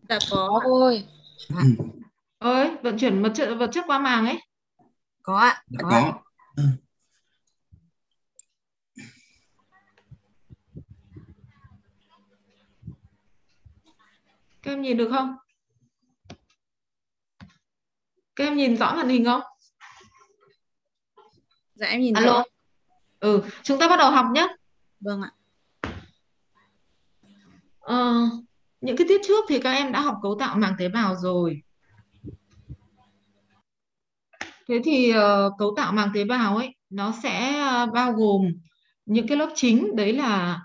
Dạ có Có ạ. cô ơi. Ừ, Ơi, vận chuyển vật chất qua màng ấy. Có ạ. đã Có ạ. có. Ừ, Các em nhìn được không? Các em nhìn rõ màn hình không? Dạ em nhìn Alo. rõ. Chúng ta bắt đầu học nhé. Vâng ạ. Ờ, những cái tiết trước thì các em đã học cấu tạo màng tế bào rồi. Thế thì cấu tạo màng tế bào ấy nó sẽ bao gồm những cái lớp chính, đấy là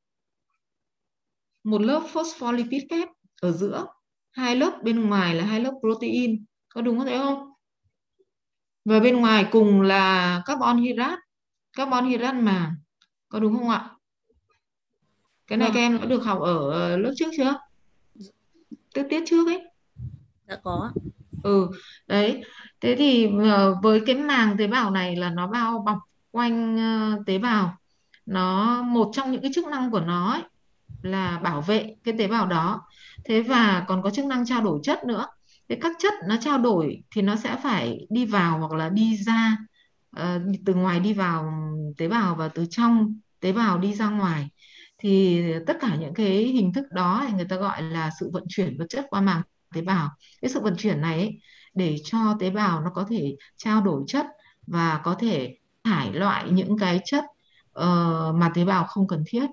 một lớp phospholipid kép ở giữa, hai lớp bên ngoài là hai lớp protein, có đúng không, thấy không? Và bên ngoài cùng là carbon hydrate màng, có đúng không ạ? Cái này Vâng các ạ. em đã được học ở lớp trước chưa? Tiết tiết trước ấy. Dạ có ạ. Ừ, đấy. Thế thì với cái màng tế bào này là nó bao bọc quanh tế bào. Một trong những cái chức năng của nó ấy, là bảo vệ cái tế bào đó. Thế và còn có chức năng trao đổi chất nữa. Thế các chất nó trao đổi thì nó sẽ phải đi vào hoặc là đi ra, từ ngoài đi vào tế bào và từ trong tế bào đi ra ngoài. Thì tất cả những cái hình thức đó thì người ta gọi là sự vận chuyển vật chất qua màng tế bào. Cái sự vận chuyển này ấy, để cho tế bào nó có thể trao đổi chất và có thể thải loại những cái chất mà tế bào không cần thiết.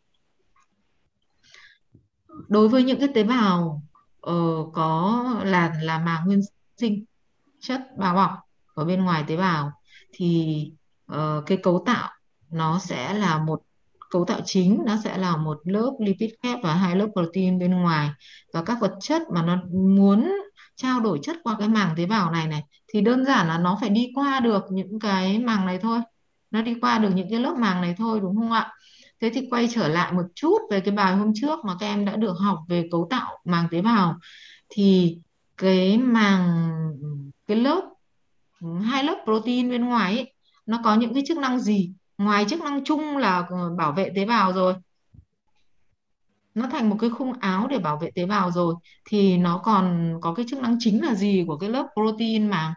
Đối với những cái tế bào ờ, có là màng nguyên sinh, chất bao bọc ở bên ngoài tế bào, thì cái cấu tạo nó sẽ là một cấu tạo chính, nó sẽ là một lớp lipid kép và hai lớp protein bên ngoài. Và các vật chất mà nó muốn trao đổi chất qua cái màng tế bào này này thì đơn giản là nó phải đi qua được những cái màng này thôi, nó đi qua được những cái lớp màng này thôi, đúng không ạ? Thế thì quay trở lại một chút về cái bài hôm trước mà các em đã được học về cấu tạo màng tế bào, thì cái màng cái lớp hai lớp protein bên ngoài ấy, nó có những cái chức năng gì ngoài chức năng chung là bảo vệ tế bào rồi, nó thành một cái khung áo để bảo vệ tế bào rồi, thì nó còn có cái chức năng chính là gì của cái lớp protein mà?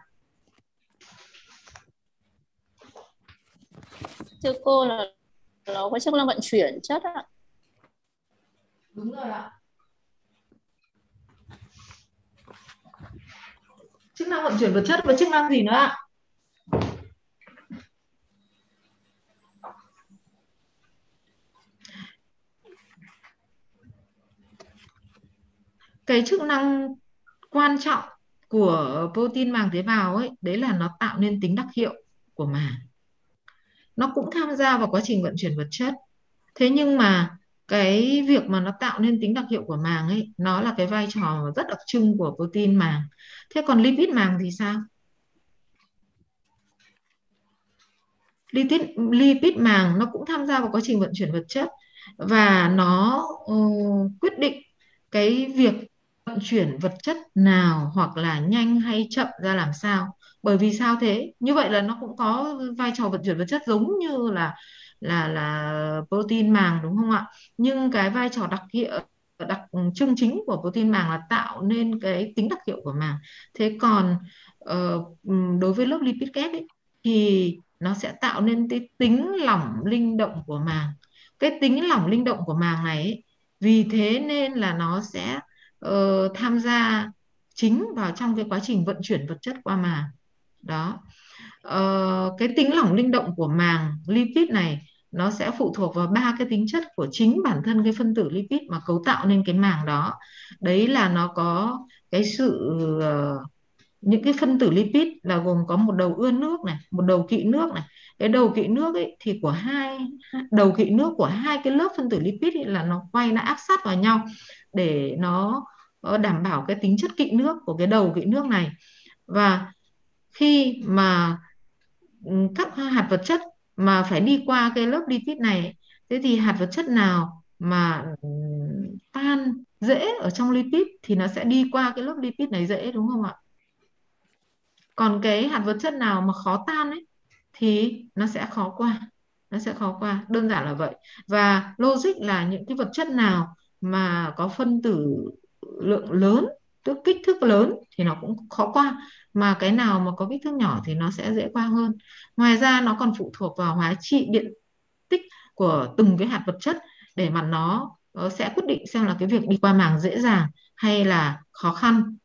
Thưa cô là nó có chức năng vận chuyển chất ạ. Đúng rồi ạ. Chức năng vận chuyển vật chất và chức năng gì nữa ạ? Cái chức năng quan trọng của protein màng tế bào ấy, đấy là nó tạo nên tính đặc hiệu của màng, nó cũng tham gia vào quá trình vận chuyển vật chất. Thế nhưng mà cái việc mà nó tạo nên tính đặc hiệu của màng ấy, nó là cái vai trò rất đặc trưng của protein màng. Thế còn lipid màng thì sao? Lipid màng nó cũng tham gia vào quá trình vận chuyển vật chất, và nó quyết định cái việc vận chuyển vật chất nào hoặc là nhanh hay chậm ra làm sao. Bởi vì sao thế? Như vậy là nó cũng có vai trò vận chuyển vật chất giống như là protein màng, đúng không ạ? Nhưng cái vai trò đặc trưng chính của protein màng là tạo nên cái tính đặc hiệu của màng. Thế còn đối với lớp lipid kép ấy, thì nó sẽ tạo nên cái tính lỏng linh động của màng. Cái tính lỏng linh động của màng này ấy, vì thế nên là nó sẽ tham gia chính vào trong cái quá trình vận chuyển vật chất qua màng đó. Cái tính lỏng linh động của màng lipid này nó sẽ phụ thuộc vào ba cái tính chất của chính bản thân cái phân tử lipid mà cấu tạo nên cái màng đó. Đấy là nó có cái sự những cái phân tử lipid là gồm có một đầu ưa nước này, một đầu kỵ nước này. Cái đầu kỵ nước ấy thì của đầu kỵ nước của hai cái lớp phân tử lipid ấy là nó áp sát vào nhau để nó đảm bảo cái tính chất kỵ nước của cái đầu kỵ nước này. Và khi mà các hạt vật chất mà phải đi qua cái lớp lipid này, thế thì hạt vật chất nào mà tan dễ ở trong lipid thì nó sẽ đi qua cái lớp lipid này dễ, đúng không ạ? Còn cái hạt vật chất nào mà khó tan ấy thì nó sẽ khó qua, đơn giản là vậy. Và logic là những cái vật chất nào mà có phân tử lượng lớn, tức kích thước lớn thì nó cũng khó qua, mà cái nào mà có kích thước nhỏ thì nó sẽ dễ qua hơn. Ngoài ra nó còn phụ thuộc vào hóa trị điện tích của từng cái hạt vật chất để mà nó sẽ quyết định xem là cái việc đi qua màng dễ dàng hay là khó khăn.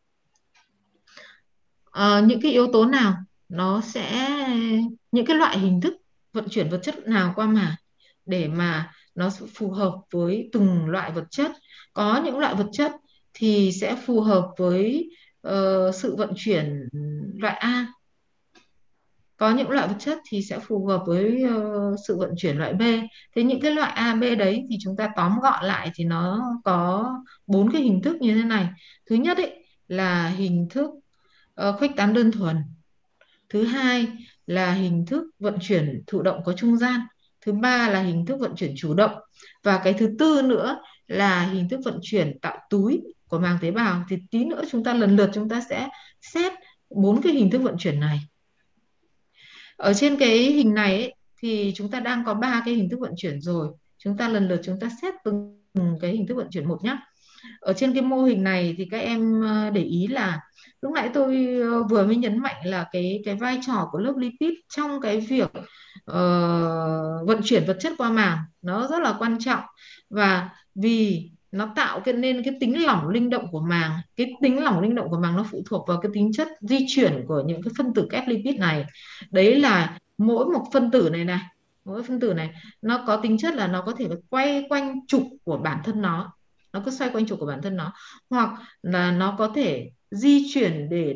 Những cái yếu tố nào nó sẽ những cái loại hình thức vận chuyển vật chất nào qua màng để mà nó phù hợp với từng loại vật chất. Có những loại vật chất thì sẽ phù hợp với sự vận chuyển loại A, có những loại vật chất thì sẽ phù hợp với sự vận chuyển loại B. Thế những cái loại A, B đấy thì chúng ta tóm gọn lại thì nó có bốn cái hình thức như thế này. Thứ nhất ấy là hình thức khuếch tán đơn thuần. Thứ hai là hình thức vận chuyển thụ động có trung gian. Thứ ba là hình thức vận chuyển chủ động. Và cái thứ tư nữa là hình thức vận chuyển tạo túi của màng tế bào. Thì tí nữa chúng ta lần lượt chúng ta sẽ xét bốn cái hình thức vận chuyển này. Ở trên cái hình này ấy, thì chúng ta đang có ba cái hình thức vận chuyển rồi. Chúng ta lần lượt chúng ta xét từng cái hình thức vận chuyển một nhé. Ở trên cái mô hình này thì các em để ý là lúc nãy tôi vừa mới nhấn mạnh là cái vai trò của lớp lipid trong cái việc vận chuyển vật chất qua màng nó rất là quan trọng, và vì nó tạo nên cái tính lỏng linh động của màng. Cái tính lỏng linh động của màng nó phụ thuộc vào cái tính chất di chuyển của những cái phân tử kép lipid này. Đấy là mỗi một phân tử này này, mỗi phân tử này nó có tính chất là nó có thể quay quanh trục của bản thân nó cứ xoay quanh trục của bản thân nó, hoặc là nó có thể di chuyển để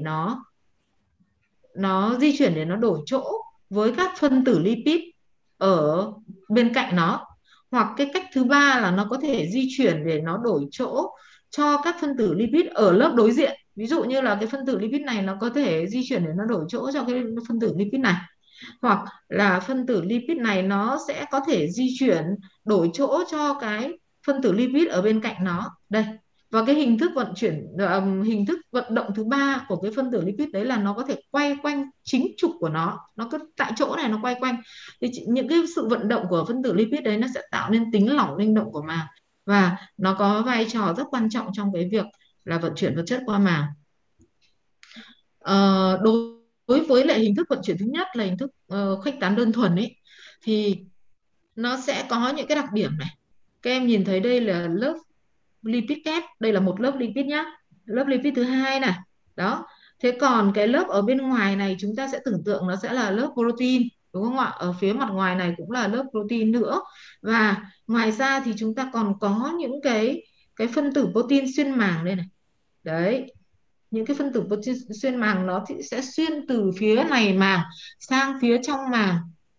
nó di chuyển để nó đổi chỗ với các phân tử lipid ở bên cạnh nó. Hoặc cái cách thứ ba là nó có thể di chuyển để nó đổi chỗ cho các phân tử lipid ở lớp đối diện. Ví dụ như là cái phân tử lipid này nó có thể di chuyển để nó đổi chỗ cho cái phân tử lipid này, hoặc là phân tử lipid này nó sẽ có thể di chuyển đổi chỗ cho cái phân tử lipid ở bên cạnh nó đây. Và cái hình thức vận chuyển hình thức vận động thứ ba của cái phân tử lipid đấy là nó có thể quay quanh chính trục của nó cứ tại chỗ này nó quay quanh. Thì những cái sự vận động của phân tử lipid đấy nó sẽ tạo nên tính lỏng linh động của màng, và nó có vai trò rất quan trọng trong cái việc là vận chuyển vật chất qua màng. Đối với lại hình thức vận chuyển thứ nhất là hình thức khuếch tán đơn thuần ấy, thì nó sẽ có những cái đặc điểm này. Các em nhìn thấy đây là lớp lipid kép, đây là một lớp lipid nhá, lớp lipid thứ hai này đó. Thế còn cái lớp ở bên ngoài này chúng ta sẽ tưởng tượng nó sẽ là lớp protein, đúng không ạ? Ở phía mặt ngoài này cũng là lớp protein nữa. Và ngoài ra thì chúng ta còn có những cái phân tử protein xuyên màng đây này. Đấy, những cái phân tử protein xuyên màng nó thì sẽ xuyên từ phía này màng sang phía trong màng.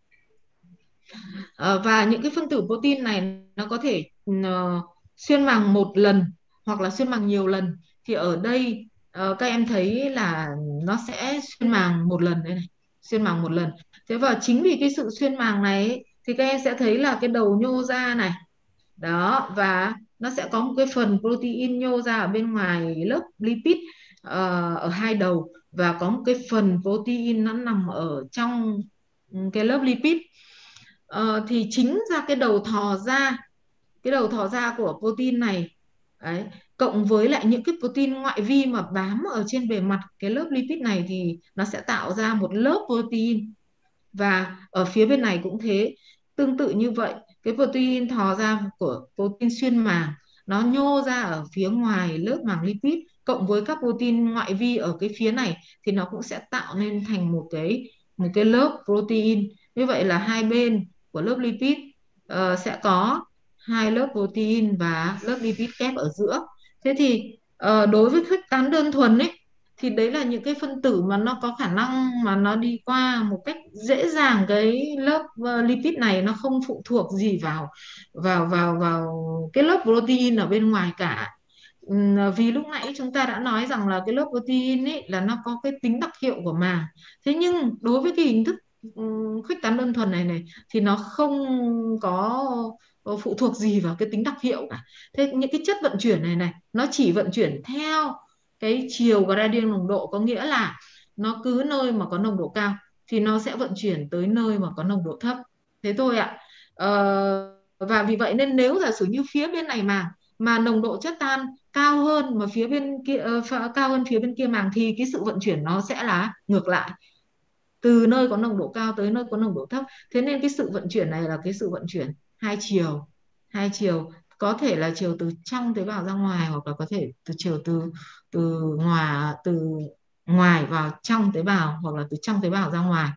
Và những cái phân tử protein này nó có thể xuyên màng một lần hoặc là xuyên màng nhiều lần. Thì ở đây các em thấy là nó sẽ xuyên màng một lần đây này, xuyên màng một lần. Thế và chính vì cái sự xuyên màng này ấy, thì các em sẽ thấy là cái đầu nhô ra này đó, và nó sẽ có một cái phần protein nhô ra ở bên ngoài lớp lipid ở hai đầu, và có một cái phần protein nó nằm ở trong cái lớp lipid. Thì chính ra cái đầu thò ra của protein này đấy, cộng với lại những cái protein ngoại vi mà bám ở trên bề mặt cái lớp lipid này thì nó sẽ tạo ra một lớp protein. Và ở phía bên này cũng thế, tương tự như vậy, cái protein thò ra của protein xuyên màng nó nhô ra ở phía ngoài lớp màng lipid, cộng với các protein ngoại vi ở cái phía này thì nó cũng sẽ tạo nên thành một cái lớp protein. Như vậy là hai bên của lớp lipid sẽ có hai lớp protein và lớp lipid kép ở giữa. Thế thì đối với khuếch tán đơn thuần ấy thì đấy là những cái phân tử mà nó có khả năng mà nó đi qua một cách dễ dàng cái lớp lipid này, nó không phụ thuộc gì vào cái lớp protein ở bên ngoài cả. Vì lúc nãy chúng ta đã nói rằng là cái lớp protein ấy là nó có cái tính đặc hiệu của màng. Thế nhưng đối với cái hình thức khuếch tán đơn thuần này thì nó không có phụ thuộc gì vào cái tính đặc hiệu cả. Thế những cái chất vận chuyển này nó chỉ vận chuyển theo cái chiều gradient nồng độ, có nghĩa là nó cứ nơi mà có nồng độ cao thì nó sẽ vận chuyển tới nơi mà có nồng độ thấp. Thế thôi ạ. Và vì vậy nên nếu giả sử như phía bên này màng mà nồng độ chất tan cao hơn mà phía bên kia cao hơn phía bên kia màng, thì cái sự vận chuyển nó sẽ là ngược lại, từ nơi có nồng độ cao tới nơi có nồng độ thấp. Thế nên cái sự vận chuyển này là cái sự vận chuyển hai chiều. Hai chiều, có thể là chiều từ trong tế bào ra ngoài, hoặc là có thể từ chiều từ ngoài vào trong tế bào, hoặc là từ trong tế bào ra ngoài.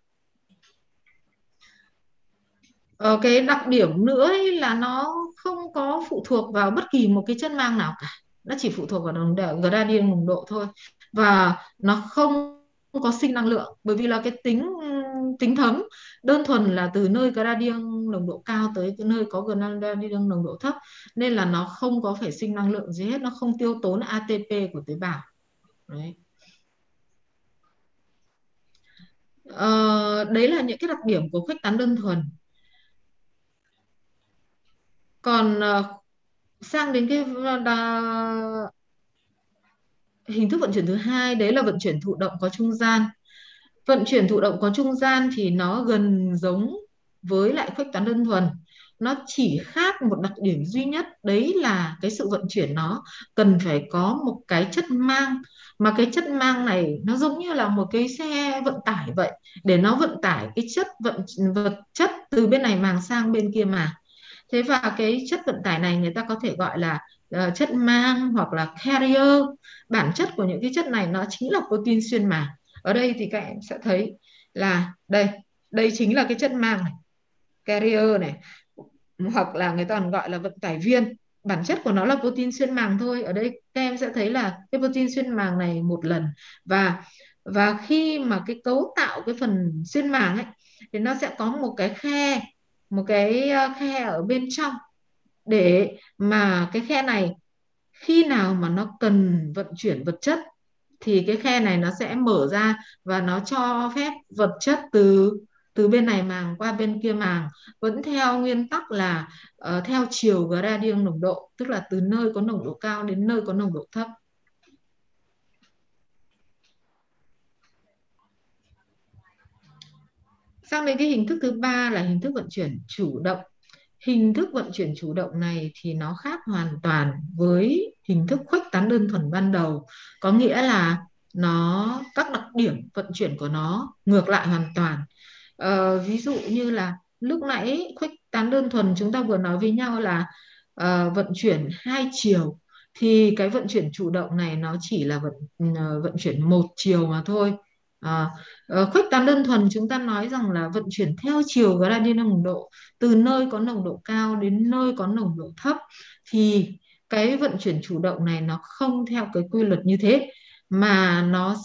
Cái đặc điểm nữa ấy là nó không có phụ thuộc vào bất kỳ một cái chất mang nào cả, nó chỉ phụ thuộc vào gradient nồng độ thôi. Và nó không có sinh năng lượng, bởi vì là cái tính tính thấm đơn thuần là từ nơi gradient nồng độ cao tới cái nơi có gradient nồng độ thấp, nên là nó không có phải sinh năng lượng gì hết, nó không tiêu tốn ATP của tế bào. Đấy. Đấy là những cái đặc điểm của khuếch tán đơn thuần. Còn sang đến cái hình thức vận chuyển thứ hai, đấy là vận chuyển thụ động có trung gian. Vận chuyển thụ động có trung gian thì nó gần giống với lại khuếch tán đơn thuần, nó chỉ khác một đặc điểm duy nhất, đấy là cái sự vận chuyển nó cần phải có một cái chất mang, mà cái chất mang này nó giống như là một cái xe vận tải vậy, để nó vận tải cái vật chất từ bên này màng sang bên kia màng. Thế và cái chất vận tải này người ta có thể gọi là chất mang hoặc là carrier. Bản chất của những cái chất này nó chính là protein xuyên màng. Ở đây thì các em sẽ thấy là đây chính là cái chất mang này, carrier này, hoặc là người ta còn gọi là vận tải viên. Bản chất của nó là protein xuyên màng thôi. Ở đây các em sẽ thấy là cái protein xuyên màng này một lần, và khi mà cái cấu tạo cái phần xuyên màng ấy thì nó sẽ có một cái khe ở bên trong, để mà cái khe này khi nào mà nó cần vận chuyển vật chất thì cái khe này nó sẽ mở ra, và nó cho phép vật chất từ từ bên này màng qua bên kia màng, vẫn theo nguyên tắc là theo chiều gradient nồng độ, tức là từ nơi có nồng độ cao đến nơi có nồng độ thấp. Sang đến cái hình thức thứ ba là hình thức vận chuyển chủ động. Hình thức vận chuyển chủ động này thì nó khác hoàn toàn với hình thức khuếch tán đơn thuần ban đầu, có nghĩa là các đặc điểm vận chuyển của nó ngược lại hoàn toàn. Ví dụ như là lúc nãy khuếch tán đơn thuần chúng ta vừa nói với nhau là vận chuyển hai chiều, thì cái vận chuyển chủ động này nó chỉ là vận chuyển một chiều mà thôi. À, Khuếch tán đơn thuần chúng ta nói rằng là vận chuyển theo chiều gradient nồng độ, từ nơi có nồng độ cao đến nơi có nồng độ thấp, thì cái vận chuyển chủ động này nó không theo cái quy luật như thế, mà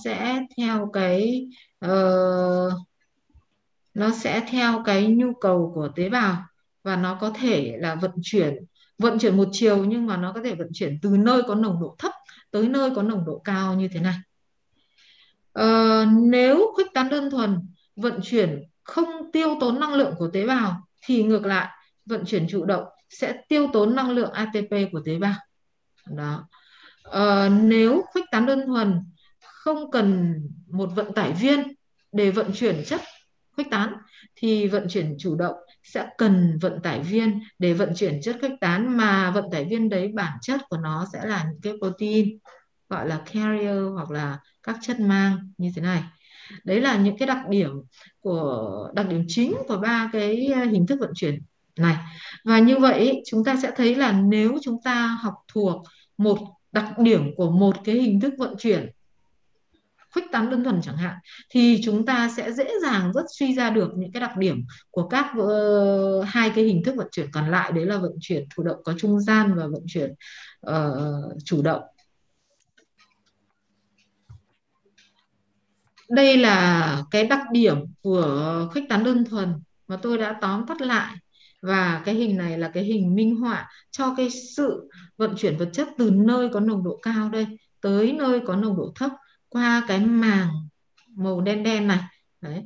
ờ, nó sẽ theo cái nhu cầu của tế bào, và nó có thể là vận chuyển một chiều, nhưng mà nó có thể vận chuyển từ nơi có nồng độ thấp tới nơi có nồng độ cao như thế này. Nếu khuếch tán đơn thuần vận chuyển không tiêu tốn năng lượng của tế bào, thì ngược lại vận chuyển chủ động sẽ tiêu tốn năng lượng ATP của tế bào. Đó. Nếu khuếch tán đơn thuần không cần một vận tải viên để vận chuyển chất khuếch tán, thì vận chuyển chủ động sẽ cần vận tải viên để vận chuyển chất khuếch tán, mà vận tải viên đấy bản chất của nó sẽ là những cái protein gọi là carrier, hoặc là các chất mang như thế này. Đấy là những cái đặc điểm chính của ba cái hình thức vận chuyển này. Và như vậy chúng ta sẽ thấy là nếu chúng ta học thuộc một đặc điểm của một cái hình thức vận chuyển khuếch tán đơn thuần chẳng hạn, thì chúng ta sẽ dễ dàng rất suy ra được những cái đặc điểm của các hai cái hình thức vận chuyển còn lại, đấy là vận chuyển thụ động có trung gian và vận chuyển chủ động. Đây là cái đặc điểm của khuếch tán đơn thuần mà tôi đã tóm tắt lại, và cái hình này là cái hình minh họa cho cái sự vận chuyển vật chất từ nơi có nồng độ cao đây tới nơi có nồng độ thấp qua cái màng màu đen đen này. Đấy.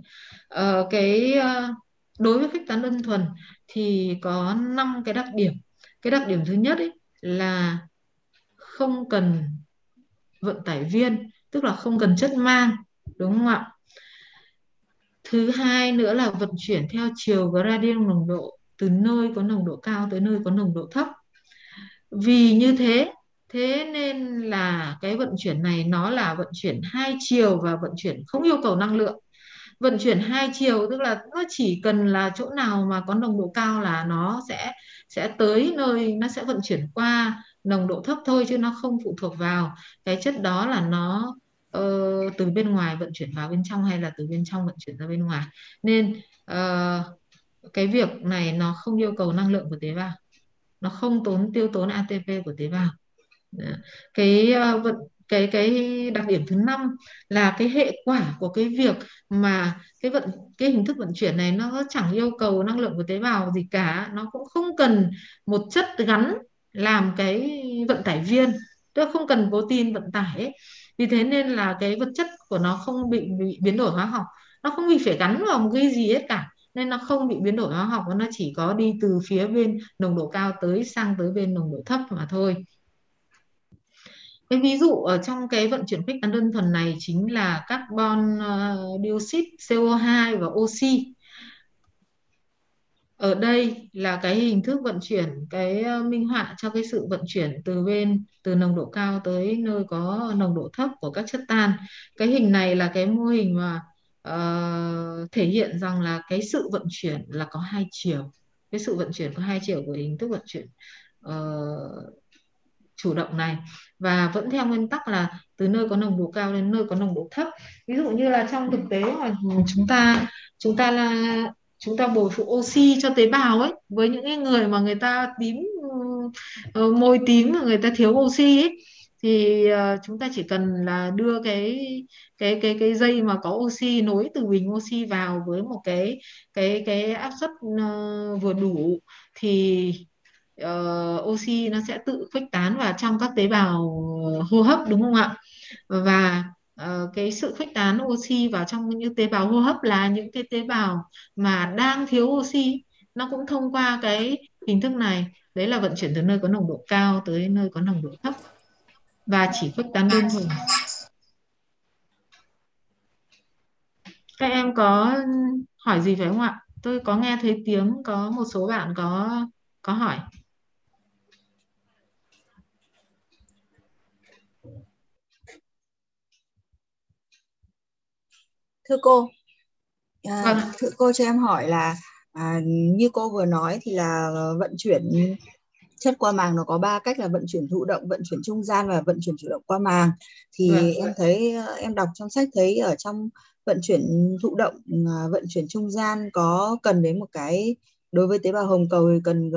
Đối với khuếch tán đơn thuần thì có 5 cái đặc điểm. Cái đặc điểm thứ nhất ấy là không cần vận tải viên, tức là không cần chất mang, đúng không ạ? Thứ hai nữa là vận chuyển theo chiều gradient nồng độ, từ nơi có nồng độ cao tới nơi có nồng độ thấp. Vì như thế, thế nên là cái vận chuyển này nó là vận chuyển hai chiều và vận chuyển không yêu cầu năng lượng. Vận chuyển hai chiều tức là nó chỉ cần là chỗ nào mà có nồng độ cao là nó sẽ tới nơi, nó sẽ vận chuyển qua nồng độ thấp thôi, chứ nó không phụ thuộc vào cái chất đó là nó ờ, từ bên ngoài vận chuyển vào bên trong hay là từ bên trong vận chuyển ra bên ngoài. Nên cái việc này nó không yêu cầu năng lượng của tế bào, nó không tiêu tốn ATP của tế bào. Đó. Cái cái đặc điểm thứ năm là cái hệ quả của cái việc mà cái hình thức vận chuyển này nó chẳng yêu cầu năng lượng của tế bào gì cả, nó cũng không cần một chất gắn làm cái vận tải viên, tức là không cần protein vận tải ấy. Vì thế nên là cái vật chất của nó không bị biến đổi hóa học, nó không bị phải gắn vào một cái gì hết cả, nên nó không bị biến đổi hóa học, nó chỉ có đi từ phía bên nồng độ cao sang tới bên nồng độ thấp mà thôi. Cái ví dụ ở trong cái vận chuyển khuếch tán đơn thuần này chính là carbon dioxide, CO2 và oxy. Ở đây là cái hình thức vận chuyển, cái minh họa cho cái sự vận chuyển từ nồng độ cao tới nơi có nồng độ thấp của các chất tan. Cái hình này là cái mô hình mà thể hiện rằng là cái sự vận chuyển là có hai chiều. Cái sự vận chuyển có hai chiều của hình thức vận chuyển ờ, chủ động này, và vẫn theo nguyên tắc là từ nơi có nồng độ cao đến nơi có nồng độ thấp. Ví dụ như là trong thực tế mà chúng ta là chúng ta bồi phụ oxy cho tế bào ấy, với những cái người mà người ta môi tím mà người ta thiếu oxy ấy, thì chúng ta chỉ cần là đưa cái dây mà có oxy nối từ bình oxy vào với một cái áp suất vừa đủ, thì oxy nó sẽ tự khuếch tán vào trong các tế bào hô hấp, đúng không ạ? Và cái sự khuếch tán oxy vào trong những tế bào hô hấp là những cái tế bào mà đang thiếu oxy, nó cũng thông qua cái hình thức này. Đấy là vận chuyển từ nơi có nồng độ cao tới nơi có nồng độ thấp và chỉ khuếch tán đơn thuần. Các em có hỏi gì phải không ạ? Tôi có nghe thấy tiếng có một số bạn có hỏi. Thưa cô, Vâng. thưa cô cho em hỏi là như cô vừa nói thì là vận chuyển chất qua màng nó có 3 cách là vận chuyển thụ động, vận chuyển trung gian và vận chuyển chủ động qua màng. Thì Vâng. em thấy em đọc trong sách thấy ở trong vận chuyển thụ động, vận chuyển trung gian có cần đến một cái, đối với tế bào hồng cầu thì cần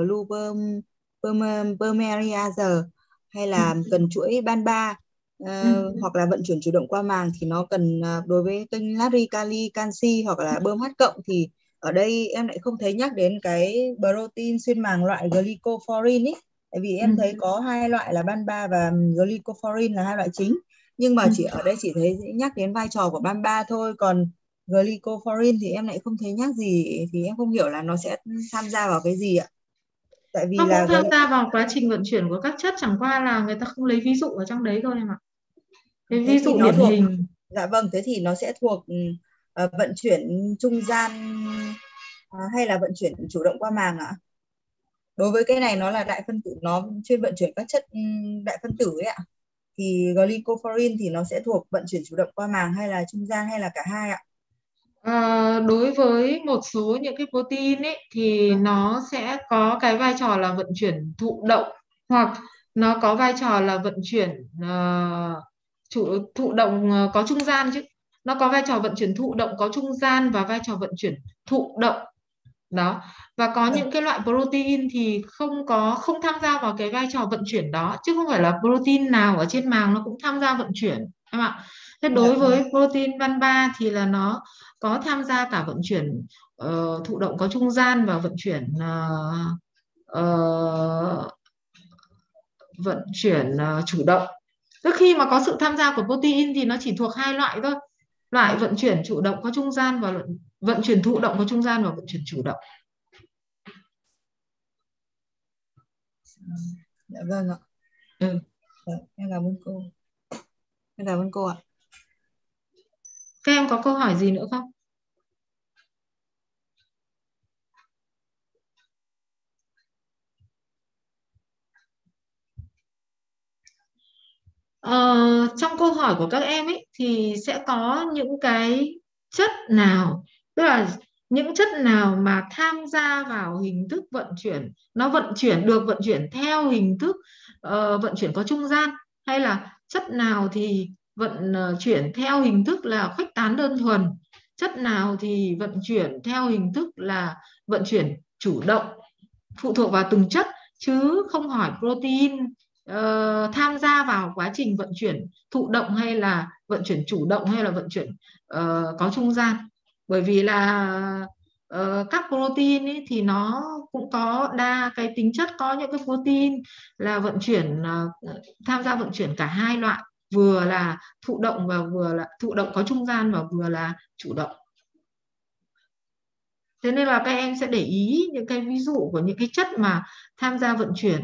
polymerase, hay Ừ. là cần chuỗi ban ba, Ừ. hoặc là vận chuyển chủ động qua màng thì nó cần đối với kênh natri, kali, canxi hoặc là bơm H cộng. Thì ở đây em lại không thấy nhắc đến cái protein xuyên màng loại glycophorin ấy, tại vì Ừ. em thấy có hai loại là ban ba và glycophorin là hai loại chính, nhưng mà Ừ. chỉ ở đây chỉ thấy nhắc đến vai trò của ban ba thôi, còn glycophorin thì em lại không thấy nhắc gì, thì em không hiểu là nó sẽ tham gia vào cái gì ạ. Tại vì Nó cũng là tham gia vào quá trình vận chuyển của các chất, chẳng qua là người ta không lấy ví dụ ở trong đấy thôi em ạ. Cái thế ví thì dụ nó điển thuộc, hình. dạ vâng, thế thì nó sẽ thuộc vận chuyển trung gian, hay là vận chuyển chủ động qua màng ạ? Đối với cái này nó là đại phân tử, nó chuyên vận chuyển các chất đại phân tử ấy ạ, thì glycophorin thì nó sẽ thuộc vận chuyển chủ động qua màng hay là trung gian hay là cả hai ạ? Đối với một số những cái protein ấy thì Vâng. nó sẽ có cái vai trò là vận chuyển thụ động, hoặc nó có vai trò là vận chuyển thụ động có trung gian chứ. Nó có vai trò vận chuyển thụ động có trung gian và vai trò vận chuyển thụ động đó. Và có Vâng. những cái loại protein thì không tham gia vào cái vai trò vận chuyển đó, chứ không phải là protein nào ở trên màng nó cũng tham gia vận chuyển em ạ. Thế Dạ đối vâng. với protein ban ba thì là nó có tham gia cả vận chuyển thụ động có trung gian và ờ, vận chuyển chủ động. Tức khi mà có sự tham gia của protein thì nó chỉ thuộc hai loại thôi, loại Vâng. vận chuyển chủ động có trung gian và vận chuyển thụ động có trung gian và vận chuyển chủ động. Dạ vâng ạ. Ừ. Dạ, em cảm ơn cô. Em cảm ơn cô ạ. Các em có câu hỏi gì nữa không? Trong câu hỏi của các em ấy thì sẽ có những cái chất nào, tức là những chất nào mà tham gia vào hình thức vận chuyển, nó được vận chuyển theo hình thức vận chuyển có trung gian, hay là chất nào thì vận chuyển theo hình thức là khuếch tán đơn thuần, chất nào thì vận chuyển theo hình thức là vận chuyển chủ động, phụ thuộc vào từng chất, chứ không hỏi protein tham gia vào quá trình vận chuyển thụ động hay là vận chuyển chủ động hay là vận chuyển có trung gian. Bởi vì là các protein ấy thì nó cũng có đa cái tính chất, có những cái protein là vận chuyển tham gia vận chuyển cả hai loại, vừa là thụ động và vừa là thụ động có trung gian và vừa là chủ động. Thế nên là các em sẽ để ý những cái ví dụ của những cái chất mà tham gia vận chuyển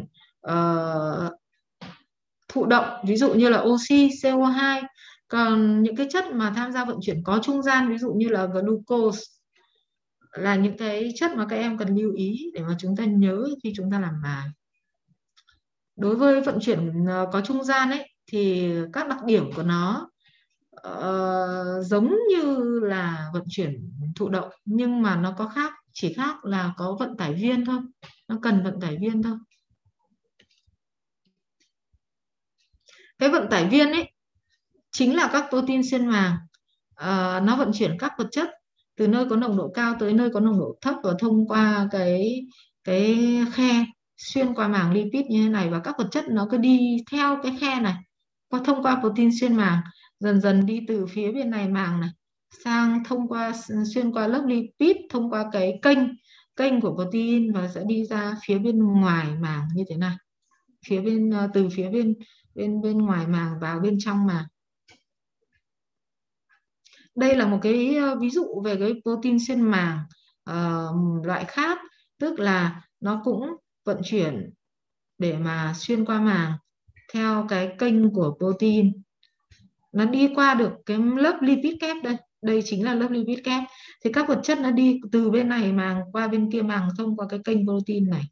thụ động, ví dụ như là oxy, CO2. Còn những cái chất mà tham gia vận chuyển có trung gian, ví dụ như là glucose, là những cái chất mà các em cần lưu ý để mà chúng ta nhớ khi chúng ta làm bài. Đối với vận chuyển có trung gian ấy thì các đặc điểm của nó giống như là vận chuyển thụ động, nhưng mà nó có khác, chỉ khác là có vận tải viên thôi, nó cần vận tải viên thôi. Cái vận tải viên ấy chính là các protein xuyên màng, nó vận chuyển các vật chất từ nơi có nồng độ cao tới nơi có nồng độ thấp và thông qua cái khe xuyên qua màng lipid như thế này, và các vật chất nó cứ đi theo cái khe này, thông qua protein xuyên màng, dần dần đi từ phía bên này màng này sang xuyên qua lớp lipid, thông qua cái kênh của protein và sẽ đi ra phía bên ngoài màng như thế này, từ phía bên ngoài màng vào bên trong màng. Đây là một cái ví dụ về cái protein xuyên màng loại khác, tức là nó cũng vận chuyển để mà xuyên qua màng theo cái kênh của protein, nó đi qua được cái lớp lipid kép đây, đây chính là lớp lipid kép, thì các vật chất nó đi từ bên này màng qua bên kia màng thông qua cái kênh protein này.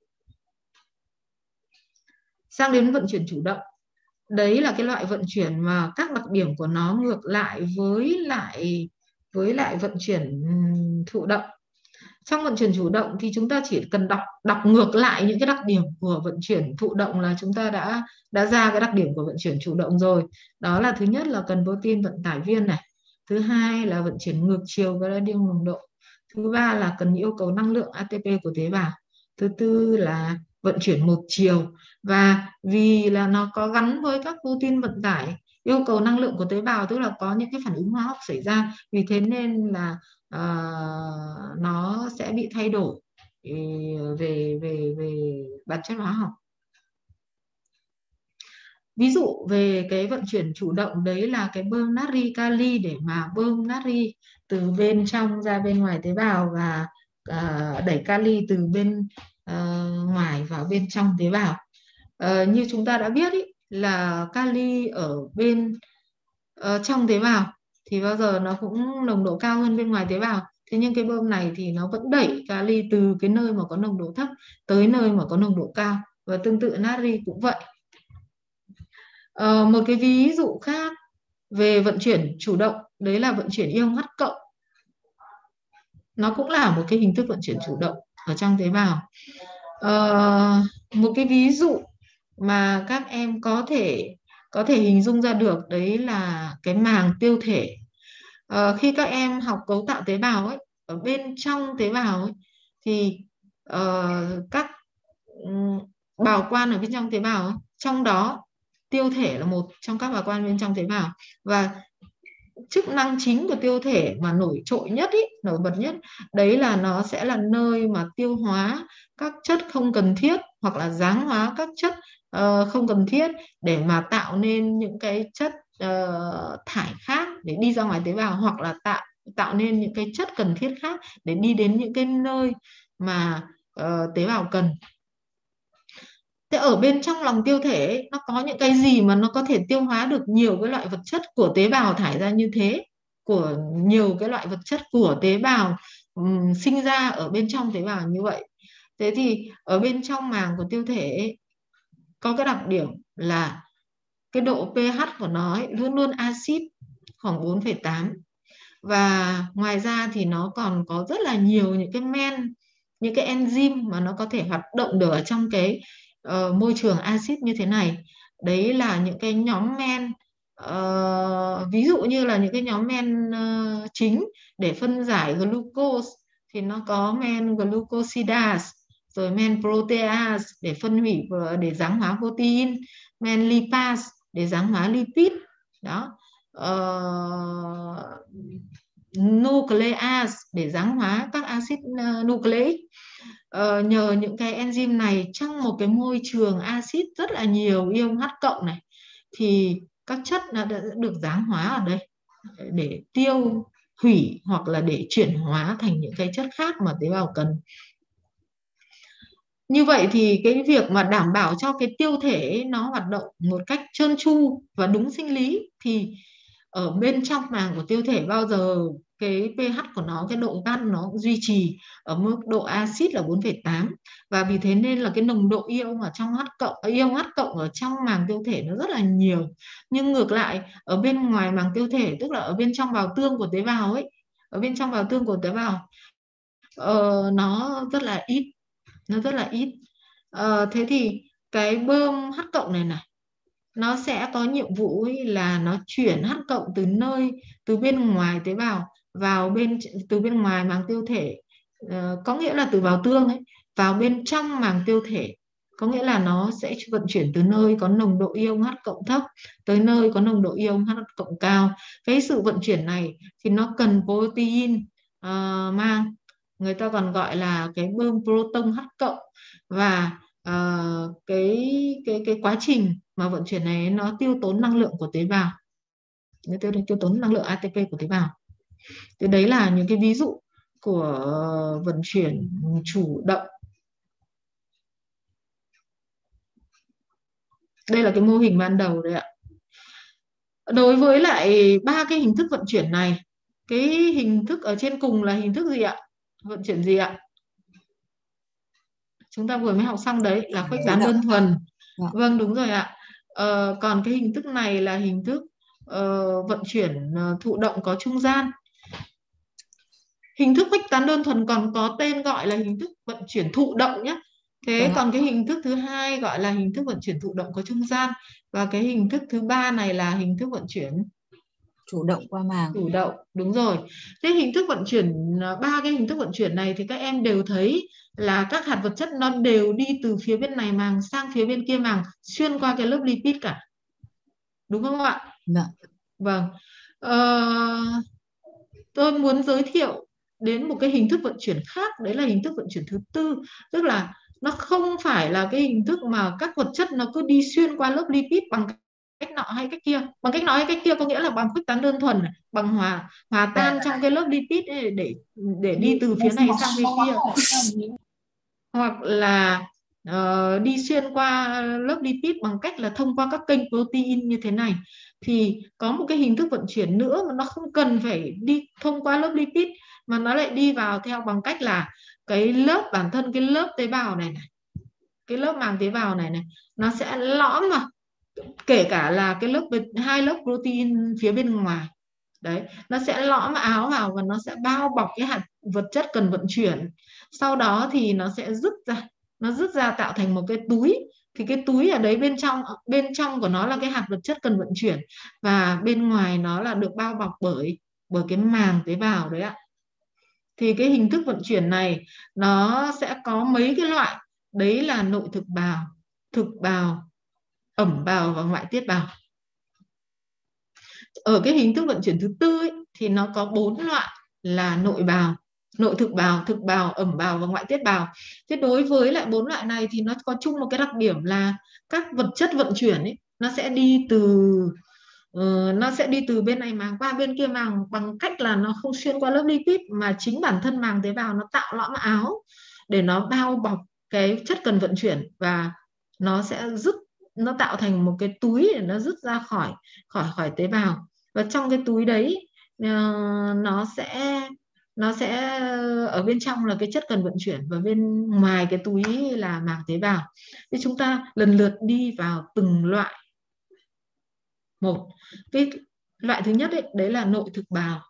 Sang đến vận chuyển chủ động, đấy là cái loại vận chuyển mà các đặc điểm của nó ngược lại với lại vận chuyển thụ động. Trong vận chuyển chủ động thì chúng ta chỉ cần đọc ngược lại những cái đặc điểm của vận chuyển thụ động là chúng ta đã ra cái đặc điểm của vận chuyển chủ động rồi. Đó là thứ nhất là cần protein vận tải viên này, thứ hai là vận chuyển ngược chiều gradient nồng độ, thứ ba là cần yêu cầu năng lượng ATP của tế bào, thứ tư là vận chuyển một chiều. Và vì là nó có gắn với các protein vận tải yêu cầu năng lượng của tế bào, tức là có những cái phản ứng hóa học xảy ra, vì thế nên là nó sẽ bị thay đổi về bản chất hóa học. Ví dụ về cái vận chuyển chủ động đấy là cái bơm natri kali, để mà bơm natri từ bên trong ra bên ngoài tế bào và đẩy kali từ bên ngoài vào bên trong tế bào. Như chúng ta đã biết ý, là kali ở bên trong tế bào thì bao giờ nó cũng nồng độ cao hơn bên ngoài tế bào. Thế nhưng cái bơm này thì nó vẫn đẩy kali từ cái nơi mà có nồng độ thấp tới nơi mà có nồng độ cao, và tương tự natri cũng vậy. Một cái ví dụ khác về vận chuyển chủ động đấy là vận chuyển ion H cộng. Nó cũng là một cái hình thức vận chuyển chủ động ở trong tế bào. Một cái ví dụ mà các em có thể hình dung ra được đấy là cái màng tiêu thể. Khi các em học cấu tạo tế bào ấy, ở bên trong tế bào ấy, thì các bào quan ở bên trong tế bào ấy, trong đó tiêu thể là một trong các bào quan bên trong tế bào, và chức năng chính của tiêu thể mà nổi trội nhất ý, nổi bật nhất đấy là nó sẽ là nơi mà tiêu hóa các chất không cần thiết hoặc là giáng hóa các chất không cần thiết để mà tạo nên những cái chất thải khác để đi ra ngoài tế bào, hoặc là tạo nên những cái chất cần thiết khác để đi đến những cái nơi mà tế bào cần. Thế ở bên trong lòng tiêu thể ấy, nó có những cái gì mà nó có thể tiêu hóa được nhiều cái loại vật chất của tế bào thải ra như thế, của nhiều cái loại vật chất của tế bào sinh ra ở bên trong tế bào như vậy. Thế thì ở bên trong màng của tiêu thể ấy, có cái đặc điểm là cái độ pH của nó ấy, luôn luôn axit khoảng 4,8. Và ngoài ra thì nó còn có rất là nhiều những cái men, những cái enzyme mà nó có thể hoạt động được ở trong cái môi trường axit như thế này. Đấy là những cái nhóm men, ví dụ như là những cái nhóm men chính để phân giải glucose thì nó có men glucosidase, rồi men protease để phân hủy để giáng hóa protein, men lipase để giáng hóa lipid đó, nuclease để giáng hóa các axit nucleic. Nhờ những cái enzyme này trong một cái môi trường axit rất là nhiều ion H cộng này thì các chất nó đã được giáng hóa ở đây để tiêu hủy hoặc là để chuyển hóa thành những cái chất khác mà tế bào cần. Như vậy thì cái việc mà đảm bảo cho cái tiêu thể nó hoạt động một cách trơn tru và đúng sinh lý thì ở bên trong màng của tiêu thể bao giờ cái pH của nó, cái độ gan nó duy trì ở mức độ axit là 4,8, và vì thế nên là cái nồng độ ion ở trong ion H cộng ở trong màng tiêu thể nó rất là nhiều. Nhưng ngược lại ở bên ngoài màng tiêu thể, tức là ở bên trong bào tương của tế bào ấy, ở bên trong bào tương của tế bào nó rất là ít, nó rất là ít. Thế thì cái bơm H cộng này nó sẽ có nhiệm vụ là nó chuyển H cộng từ bên ngoài tế bào vào từ bên ngoài màng tiêu thể, có nghĩa là từ bào tương ấy vào bên trong màng tiêu thể, có nghĩa là nó sẽ vận chuyển từ nơi có nồng độ ion H cộng thấp tới nơi có nồng độ ion H cộng cao. Cái sự vận chuyển này thì nó cần protein mang, người ta còn gọi là cái bơm proton H cộng. Và cái quá trình mà vận chuyển này nó tiêu tốn năng lượng của tế bào, nó tiêu tốn năng lượng ATP của tế bào. Thì đấy là những cái ví dụ của vận chuyển chủ động. Đây là cái mô hình ban đầu đấy ạ. Đối với lại ba cái hình thức vận chuyển này, cái hình thức ở trên cùng là hình thức gì ạ? Vận chuyển gì ạ? Chúng ta vừa mới học xong đấy, là khuếch tán đơn thuần. Vâng, đúng rồi ạ. Còn cái hình thức này là hình thức vận chuyển thụ động có trung gian. Hình thức khuếch tán đơn thuần còn có tên gọi là hình thức vận chuyển thụ động nhé. Thế còn cái hình thức thứ hai gọi là hình thức vận chuyển thụ động có trung gian, và cái hình thức thứ ba này là hình thức vận chuyển chủ động qua màng. Chủ động, đúng rồi. Thế hình thức vận chuyển, ba cái hình thức vận chuyển này thì các em đều thấy là các hạt vật chất nó đều đi từ phía bên này màng sang phía bên kia màng, xuyên qua cái lớp lipid cả. Đúng không ạ? Vâng. Tôi muốn giới thiệu đến một cái hình thức vận chuyển khác, đấy là hình thức vận chuyển thứ tư. Tức là nó không phải là cái hình thức mà các vật chất nó cứ đi xuyên qua lớp lipid bằng cách nọ hay cách kia. Bằng cách nọ hay cách kia có nghĩa là bằng khuếch tán đơn thuần, bằng hòa tan trong cái lớp lipid ấy để đi từ phía này sang phía kia, hoặc là đi xuyên qua lớp lipid bằng cách là thông qua các kênh protein như thế này. Thì có một cái hình thức vận chuyển nữa mà nó không cần phải đi thông qua lớp lipid, mà nó lại đi vào theo bằng cách là cái lớp, bản thân cái lớp tế bào này, cái lớp màng tế bào này nó sẽ lõm vào, kể cả là cái hai lớp protein phía bên ngoài đấy, nó sẽ lõm áo vào và nó sẽ bao bọc cái hạt vật chất cần vận chuyển. Sau đó thì nó sẽ rứt ra tạo thành một cái túi. Thì cái túi ở đấy bên trong của nó là cái hạt vật chất cần vận chuyển, và bên ngoài nó là được bao bọc bởi cái màng tế bào đấy ạ. Thì cái hình thức vận chuyển này nó sẽ có mấy cái loại, đấy là nội thực bào, thực bào, ẩm bào và ngoại tiết bào. Ở cái hình thức vận chuyển thứ tư ấy, thì nó có 4 loại là nội bào, nội thực bào, ẩm bào và ngoại tiết bào. Thế đối với lại 4 loại này thì nó có chung một cái đặc điểm là các vật chất vận chuyển ấy, nó sẽ đi từ bên này màng qua bên kia màng bằng cách là nó không xuyên qua lớp lipid, mà chính bản thân màng tế bào nó tạo lõm áo để nó bao bọc cái chất cần vận chuyển, và nó sẽ nó tạo thành một cái túi để nó rứt ra khỏi tế bào. Và trong cái túi đấy nó sẽ ở bên trong là cái chất cần vận chuyển, và bên ngoài cái túi là màng tế bào. Thì chúng ta lần lượt đi vào từng loại Một, cái loại thứ nhất ấy, đấy là nội thực bào.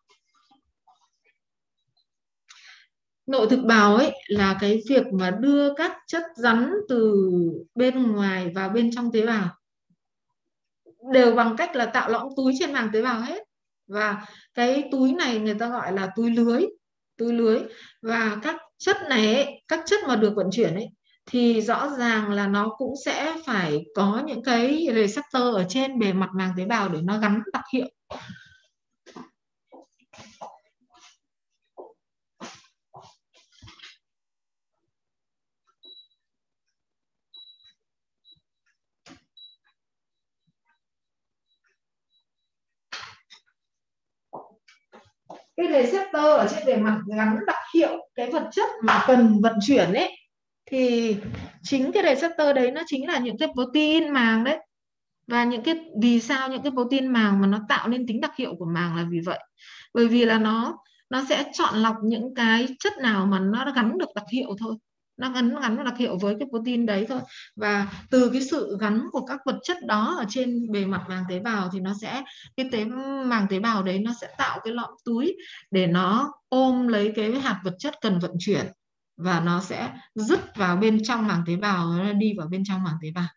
Nội thực bào ấy là cái việc mà đưa các chất rắn từ bên ngoài vào bên trong tế bào, đều bằng cách là tạo lõm túi trên màng tế bào hết. Và cái túi này người ta gọi là túi lưới. Và các chất này ấy, các chất mà được vận chuyển ấy, thì rõ ràng là nó cũng sẽ phải có những cái receptor ở trên bề mặt màng tế bào để nó gắn đặc hiệu. Cái receptor ở trên bề mặt gắn đặc hiệu cái vật chất mà cần vận chuyển ấy, thì chính cái receptor đấy nó chính là những cái protein màng đấy. Và vì sao những cái protein màng mà nó tạo nên tính đặc hiệu của màng là vì vậy. Bởi vì là nó sẽ chọn lọc những cái chất nào mà nó gắn được đặc hiệu thôi. Nó gắn đặc hiệu với cái protein đấy thôi. Và từ cái sự gắn của các vật chất đó ở trên bề mặt màng tế bào thì màng tế bào đấy nó sẽ tạo cái lõm túi để nó ôm lấy cái hạt vật chất cần vận chuyển, và nó sẽ dứt vào bên trong màng tế bào, nó đi vào bên trong màng tế bào.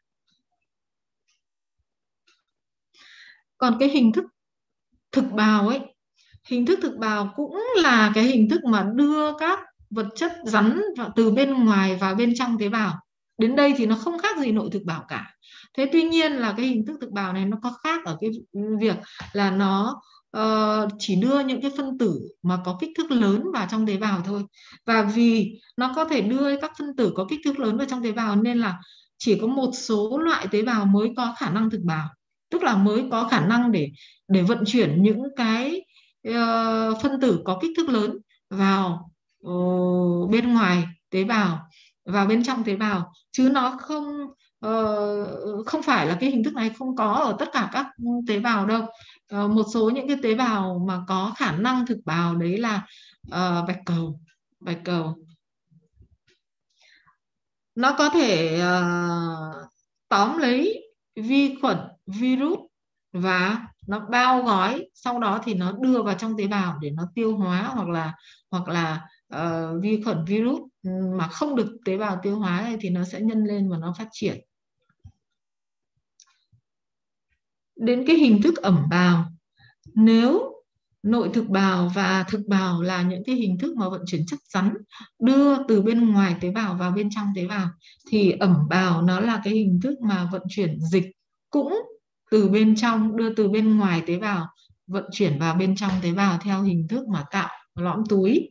Còn cái hình thức thực bào ấy, hình thức thực bào cũng là cái hình thức mà đưa các vật chất rắn từ bên ngoài vào bên trong tế bào. Đến đây thì nó không khác gì nội thực bào cả. Thế tuy nhiên là cái hình thức thực bào này nó có khác ở cái việc là nó chỉ đưa những cái phân tử mà có kích thước lớn vào trong tế bào thôi. Và vì nó có thể đưa các phân tử có kích thước lớn vào trong tế bào nên là chỉ có một số loại tế bào mới có khả năng thực bào, tức là mới có khả năng để vận chuyển những cái phân tử có kích thước lớn vào bên ngoài tế bào, vào bên trong tế bào, chứ nó không phải là cái hình thức này không có ở tất cả các tế bào đâu. Một số những cái tế bào mà có khả năng thực bào đấy là bạch cầu. Nó có thể tóm lấy vi khuẩn, virus và nó bao gói, sau đó thì nó đưa vào trong tế bào để nó tiêu hóa, hoặc là vi khuẩn, virus mà không được tế bào tiêu hóa thì nó sẽ nhân lên và nó phát triển. Đến cái hình thức ẩm bào, nếu nội thực bào và thực bào là những cái hình thức mà vận chuyển chất rắn đưa từ bên ngoài tế bào vào bên trong tế bào, thì ẩm bào nó là cái hình thức mà vận chuyển dịch cũng từ bên trong, đưa từ bên ngoài tế bào vận chuyển vào bên trong tế bào theo hình thức mà tạo lõm túi.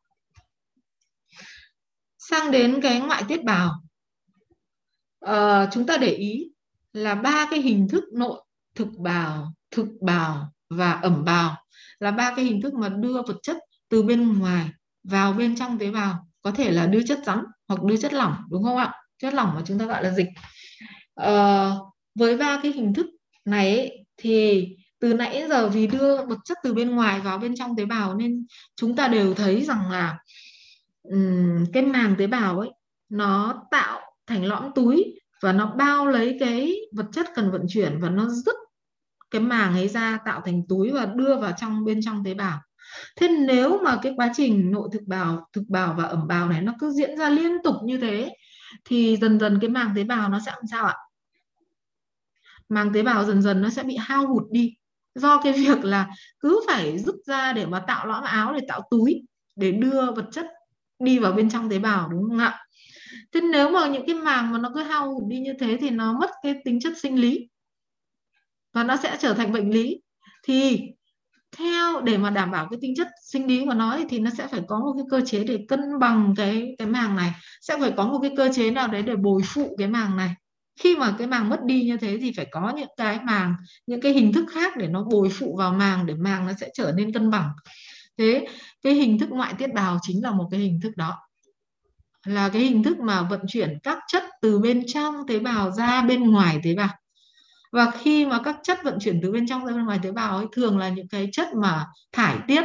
Sang đến cái ngoại tiết bào, chúng ta để ý là ba cái hình thức nội thực bào và ẩm bào là ba cái hình thức mà đưa vật chất từ bên ngoài vào bên trong tế bào, có thể là đưa chất rắn hoặc đưa chất lỏng, đúng không ạ? Chất lỏng mà chúng ta gọi là dịch. Với ba cái hình thức này ấy, thì từ nãy đến giờ vì đưa vật chất từ bên ngoài vào bên trong tế bào nên chúng ta đều thấy rằng là cái màng tế bào ấy nó tạo thành lõm túi và nó bao lấy cái vật chất cần vận chuyển, và nó dứt cái màng ấy ra tạo thành túi và đưa vào bên trong tế bào. Thế nếu mà cái quá trình nội thực bào và ẩm bào này nó cứ diễn ra liên tục như thế thì dần dần cái màng tế bào nó sẽ làm sao ạ? Màng tế bào dần dần nó sẽ bị hao hụt đi, do cái việc là cứ phải rút ra để mà tạo lõm áo, để tạo túi, để đưa vật chất đi vào bên trong tế bào, đúng không ạ? Thế nếu mà những cái màng mà nó cứ hao hụt đi như thế thì nó mất cái tính chất sinh lý và nó sẽ trở thành bệnh lý. Thì để mà đảm bảo cái tính chất sinh lý của nó thì nó sẽ phải có một cái cơ chế để cân bằng cái màng này, sẽ phải có một cái cơ chế nào đấy để bồi phụ cái màng này. Khi mà cái màng mất đi như thế thì phải có những cái hình thức khác để nó bồi phụ vào màng, để màng nó sẽ trở nên cân bằng. Thế cái hình thức ngoại tiết bào chính là một cái hình thức đó, là cái hình thức mà vận chuyển các chất từ bên trong tế bào ra bên ngoài tế bào. Và khi mà các chất vận chuyển từ bên trong ra bên ngoài tế bào ấy, thường là những cái chất mà thải tiết,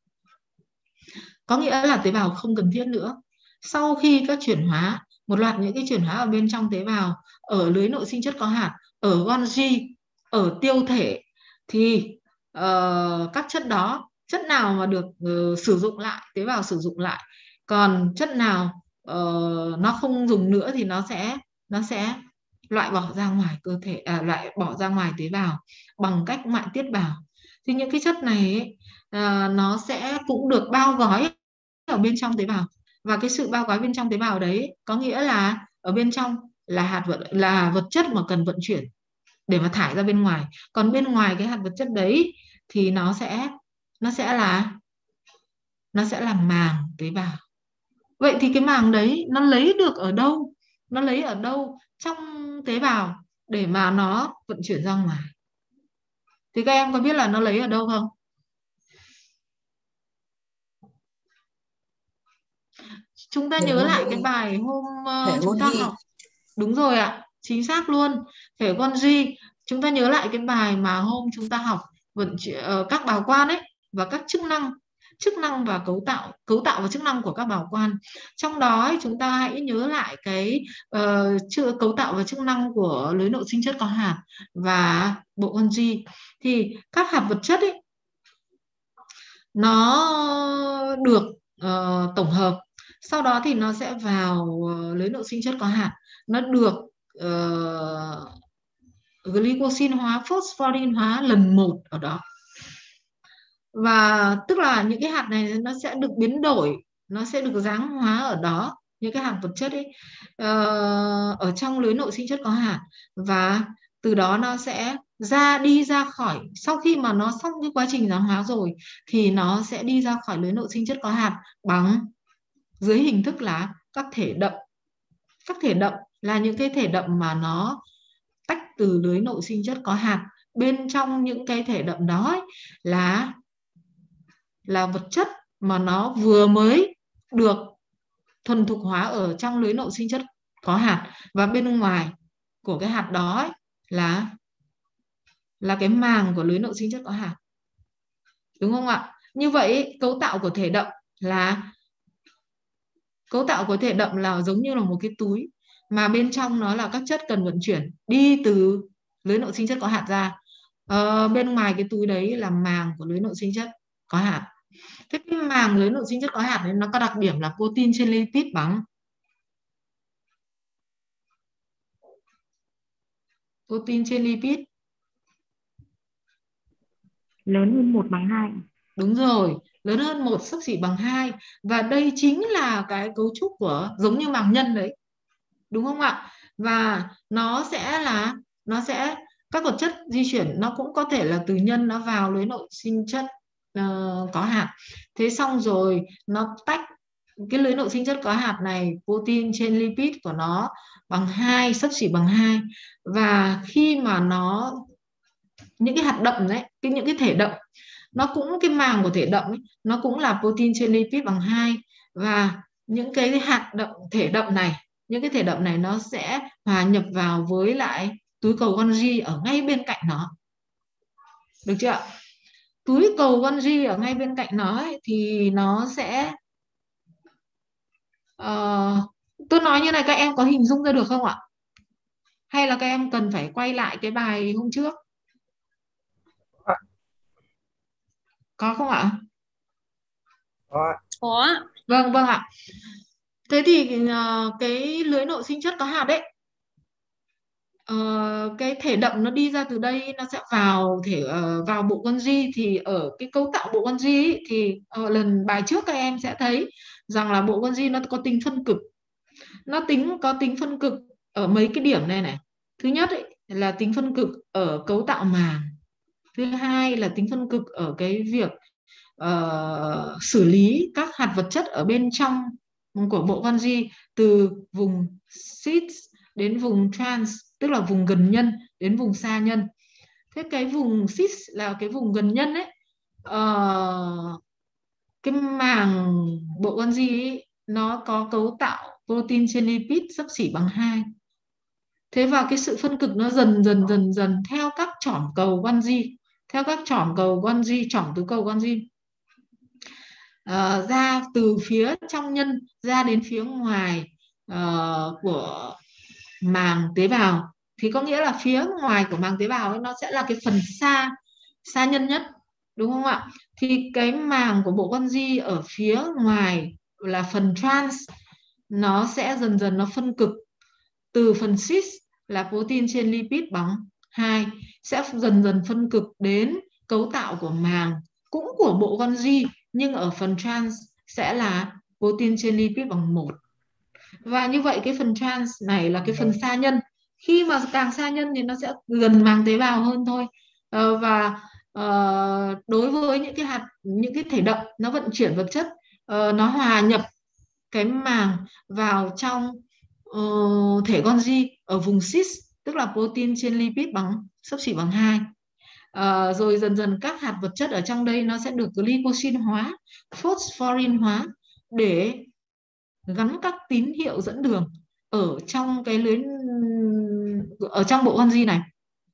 có nghĩa là tế bào không cần thiết nữa. Sau khi các chuyển hóa, một loạt những cái chuyển hóa ở bên trong tế bào, ở lưới nội sinh chất có hạt, ở Golgi, ở tiêu thể thì các chất đó, chất nào mà được sử dụng lại, tế bào sử dụng lại, còn chất nào nó không dùng nữa thì nó sẽ loại bỏ ra ngoài cơ thể, loại bỏ ra ngoài tế bào bằng cách ngoại tiết bào. Thì những cái chất này ấy, nó sẽ cũng được bao gói ở bên trong tế bào, và cái sự bao gói bên trong tế bào đấy có nghĩa là ở bên trong là vật chất mà cần vận chuyển để mà thải ra bên ngoài, còn bên ngoài cái hạt vật chất đấy thì nó sẽ là nó sẽ là màng tế bào. Vậy thì cái màng đấy nó lấy được ở đâu, nó lấy ở đâu trong tế bào để mà nó vận chuyển ra ngoài? Thì các em có biết là nó lấy ở đâu không? Chúng ta Thể nhớ lại cái Golgi. bài hôm Thể chúng ta Golgi. học. Đúng rồi ạ, chính xác luôn. Thể Golgi. Chúng ta nhớ lại cái bài mà hôm chúng ta học các bào quan ấy và các chức năng và cấu tạo và chức năng của các bào quan. Trong đó ấy, chúng ta hãy nhớ lại cái cấu tạo và chức năng của lưới nội sinh chất có hạt và bộ Golgi. Thì các hạt vật chất ấy nó được tổng hợp, sau đó thì nó sẽ vào lưới nội sinh chất có hạt, nó được glycosin hóa, phosphorin hóa lần một ở đó. Và tức là những cái hạt này nó sẽ được biến đổi, nó sẽ được giáng hóa ở đó, những cái hạt vật chất ấy ở trong lưới nội sinh chất có hạt, và từ đó nó sẽ đi ra khỏi, sau khi mà nó xong cái quá trình giáng hóa rồi thì nó sẽ đi ra khỏi lưới nội sinh chất có hạt bằng dưới hình thức là các thể đậm. Các thể đậm là những cái thể đậm mà nó tách từ lưới nội sinh chất có hạt. Bên trong những cái thể đậm đó ấy, là vật chất mà nó vừa mới được thuần thục hóa ở trong lưới nội sinh chất có hạt, và bên ngoài của cái hạt đó ấy, là cái màng của lưới nội sinh chất có hạt. Đúng không ạ? Như vậy cấu tạo của thể đậm là giống như là một cái túi mà bên trong nó là các chất cần vận chuyển đi từ lưới nội sinh chất có hạt ra. Bên ngoài cái túi đấy là màng của lưới nội sinh chất có hạt. Thế cái màng lưới nội sinh chất có hạt đấy nó có đặc điểm là protein trên lipid bằng Lớn hơn 1/2. Đúng rồi, lớn hơn 1 xấp xỉ bằng 2. Và đây chính là cái cấu trúc của giống như màng nhân đấy. Đúng không ạ? Và nó sẽ các vật chất di chuyển nó cũng có thể là từ nhân nó vào lưới nội sinh chất có hạt. Thế xong rồi nó tách cái lưới nội sinh chất có hạt này, protein trên lipid của nó bằng 2, xấp xỉ bằng 2. Và khi mà những cái hạt đậm đấy, những cái thể đậm, nó cũng cái màng của thể đậm ấy, nó cũng là protein trên lipid bằng 2. Và những cái thể đậm này, những cái thể đậm này nó sẽ hòa nhập vào với lại túi cầu Golgi ở ngay bên cạnh nó. Được chưa ạ? Túi cầu Golgi ở ngay bên cạnh nó ấy, thì nó sẽ tôi nói như này các em có hình dung ra được không ạ? Hay là các em cần phải quay lại cái bài hôm trước? Có không ạ? Có. Vâng, vâng ạ. Thế thì cái lưới nội sinh chất có hạt đấy, cái thể đậm nó đi ra từ đây, nó sẽ vào bộ Golgi. Thì ở cái cấu tạo bộ Golgi thì lần bài trước các em sẽ thấy rằng là bộ Golgi nó có tính phân cực. Có tính phân cực ở mấy cái điểm này này. Thứ nhất ấy, là tính phân cực ở cấu tạo màng. Thứ hai là tính phân cực ở cái việc xử lý các hạt vật chất ở bên trong của bộ Golgi, từ vùng cis đến vùng trans, tức là vùng gần nhân đến vùng xa nhân. Thế cái vùng cis là cái vùng gần nhân ấy, cái màng bộ Golgi ấy, nó có cấu tạo protein trên lipid xấp xỉ bằng 2. Thế và cái sự phân cực nó dần theo các chỏm cầu Golgi, chỏm tứ cầu Golgi, ra từ phía trong nhân ra đến phía ngoài của màng tế bào. thì có nghĩa là phía ngoài của màng tế bào ấy, nó sẽ là cái phần xa nhân nhất, đúng không ạ? Thì cái màng của bộ Golgi ở phía ngoài là phần trans, nó sẽ dần dần nó phân cực từ phần cis là protein trên lipid bằng 2, sẽ dần dần phân cực đến cấu tạo của màng cũng của bộ Golgi, nhưng ở phần trans sẽ là protein trên lipid bằng 1. Và như vậy cái phần trans này là cái phần xa nhân. Khi mà càng xa nhân thì nó sẽ gần màng tế bào hơn thôi. Và đối với những cái thể động nó vận chuyển vật chất, nó hòa nhập cái màng vào trong thể Golgi ở vùng cis, tức là protein trên lipid xấp xỉ bằng 2. Rồi dần dần các hạt vật chất ở trong đây nó sẽ được glycosin hóa, phosphorin hóa để gắn các tín hiệu dẫn đường ở trong cái ở trong bộ Golgi này.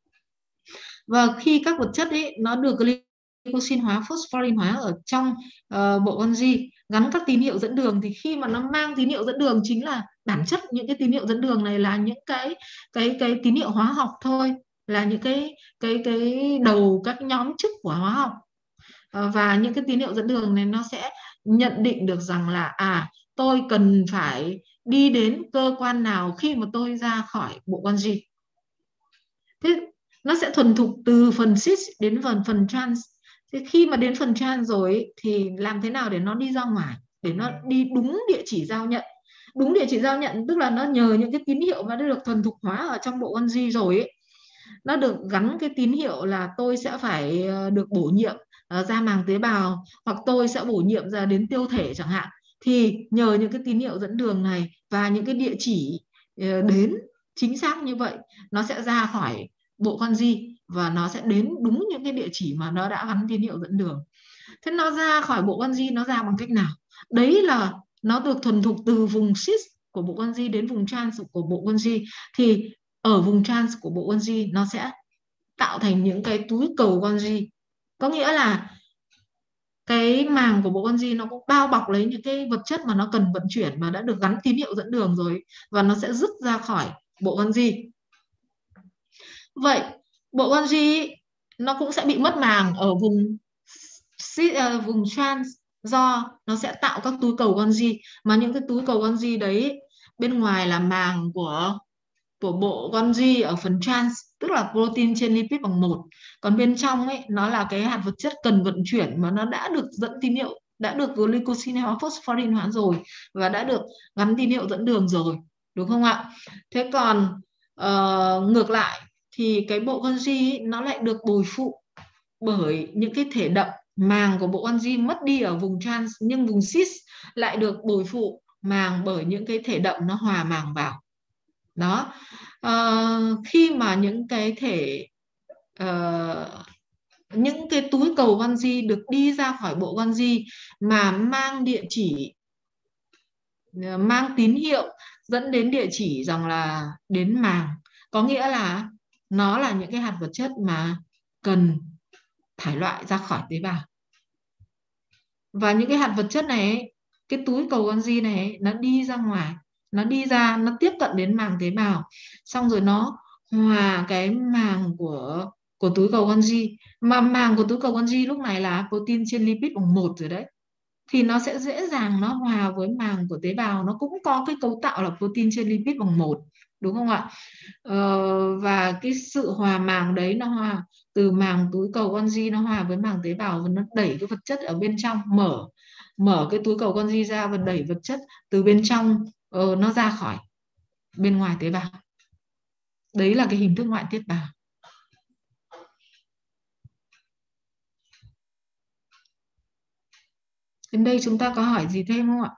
Và khi các vật chất ấy nó được glycosin hóa, phosphorin hóa ở trong bộ Golgi gắn các tín hiệu dẫn đường, thì khi mà nó mang tín hiệu dẫn đường, chính là bản chất những cái tín hiệu dẫn đường này là những cái tín hiệu hóa học thôi, là những cái đầu các nhóm chức của hóa học. Và những cái tín hiệu dẫn đường này nó sẽ nhận định được rằng là tôi cần phải đi đến cơ quan nào khi mà tôi ra khỏi bộ Golgi. Thế nó sẽ thuần thục từ phần cis đến phần trans. Thế khi mà đến phần trans rồi ấy, thì làm thế nào để nó đi ra ngoài, để nó đi đúng địa chỉ giao nhận. Đúng địa chỉ giao nhận tức là nó nhờ những cái tín hiệu mà đã được thuần thục hóa ở trong bộ Golgi rồi ấy, nó được gắn cái tín hiệu là tôi sẽ phải được bổ nhiệm ra màng tế bào, hoặc tôi sẽ bổ nhiệm ra đến tiêu thể chẳng hạn. Thì nhờ những cái tín hiệu dẫn đường này và những cái địa chỉ đến chính xác như vậy, nó sẽ ra khỏi bộ Golgi và nó sẽ đến đúng những cái địa chỉ mà nó đã gắn tín hiệu dẫn đường. Thế nó ra khỏi bộ Golgi nó ra bằng cách nào? Đấy là nó được thuần thục từ vùng cis của bộ Golgi đến vùng trans của bộ Golgi. Thì ở vùng trans của bộ Golgi nó sẽ tạo thành những cái túi cầu Golgi. Có nghĩa là cái màng của bộ Golgi nó cũng bao bọc lấy những cái vật chất mà nó cần vận chuyển mà đã được gắn tín hiệu dẫn đường rồi, và nó sẽ dứt ra khỏi bộ Golgi. Vậy bộ Golgi nó cũng sẽ bị mất màng ở vùng trans, do nó sẽ tạo các túi cầu Golgi, mà những cái túi cầu Golgi đấy bên ngoài là màng của bộ Golgi ở phần trans, tức là protein trên lipid bằng 1. Còn bên trong ấy nó là cái hạt vật chất cần vận chuyển mà nó đã được dẫn tín hiệu, đã được glycosin hóa, phosphorin hóa rồi, và đã được gắn tín hiệu dẫn đường rồi, đúng không ạ? Thế còn ngược lại thì cái bộ Golgi nó lại được bồi phụ bởi những cái thể đậm. Màng của bộ Golgi mất đi ở vùng trans, nhưng vùng cis lại được bồi phụ màng bởi những cái thể đậm nó hòa màng vào. Đó. Khi mà những cái những cái túi cầu Golgi được đi ra khỏi bộ Golgi mà mang địa chỉ, mang tín hiệu dẫn đến địa chỉ rằng là đến màng, có nghĩa là nó là những cái hạt vật chất mà cần thải loại ra khỏi tế bào. Và những cái hạt vật chất này ấy, cái túi cầu Golgi này ấy, nó đi ra ngoài, nó đi ra, nó tiếp cận đến màng tế bào, xong rồi nó hòa cái màng của túi cầu Golgi, mà màng của túi cầu Golgi lúc này là protein trên lipid bằng 1 rồi đấy, thì nó sẽ dễ dàng nó hòa với màng của tế bào, nó cũng có cái cấu tạo là protein trên lipid bằng 1, đúng không ạ? Và cái sự hòa màng đấy, nó hòa từ màng túi cầu Golgi nó hòa với màng tế bào, và nó đẩy cái vật chất ở bên trong, mở cái túi cầu Golgi ra và đẩy vật chất từ bên trong nó ra khỏi bên ngoài tế bào. Đấy là cái hình thức ngoại tiết bào. Đến đây chúng ta có hỏi gì thêm không ạ?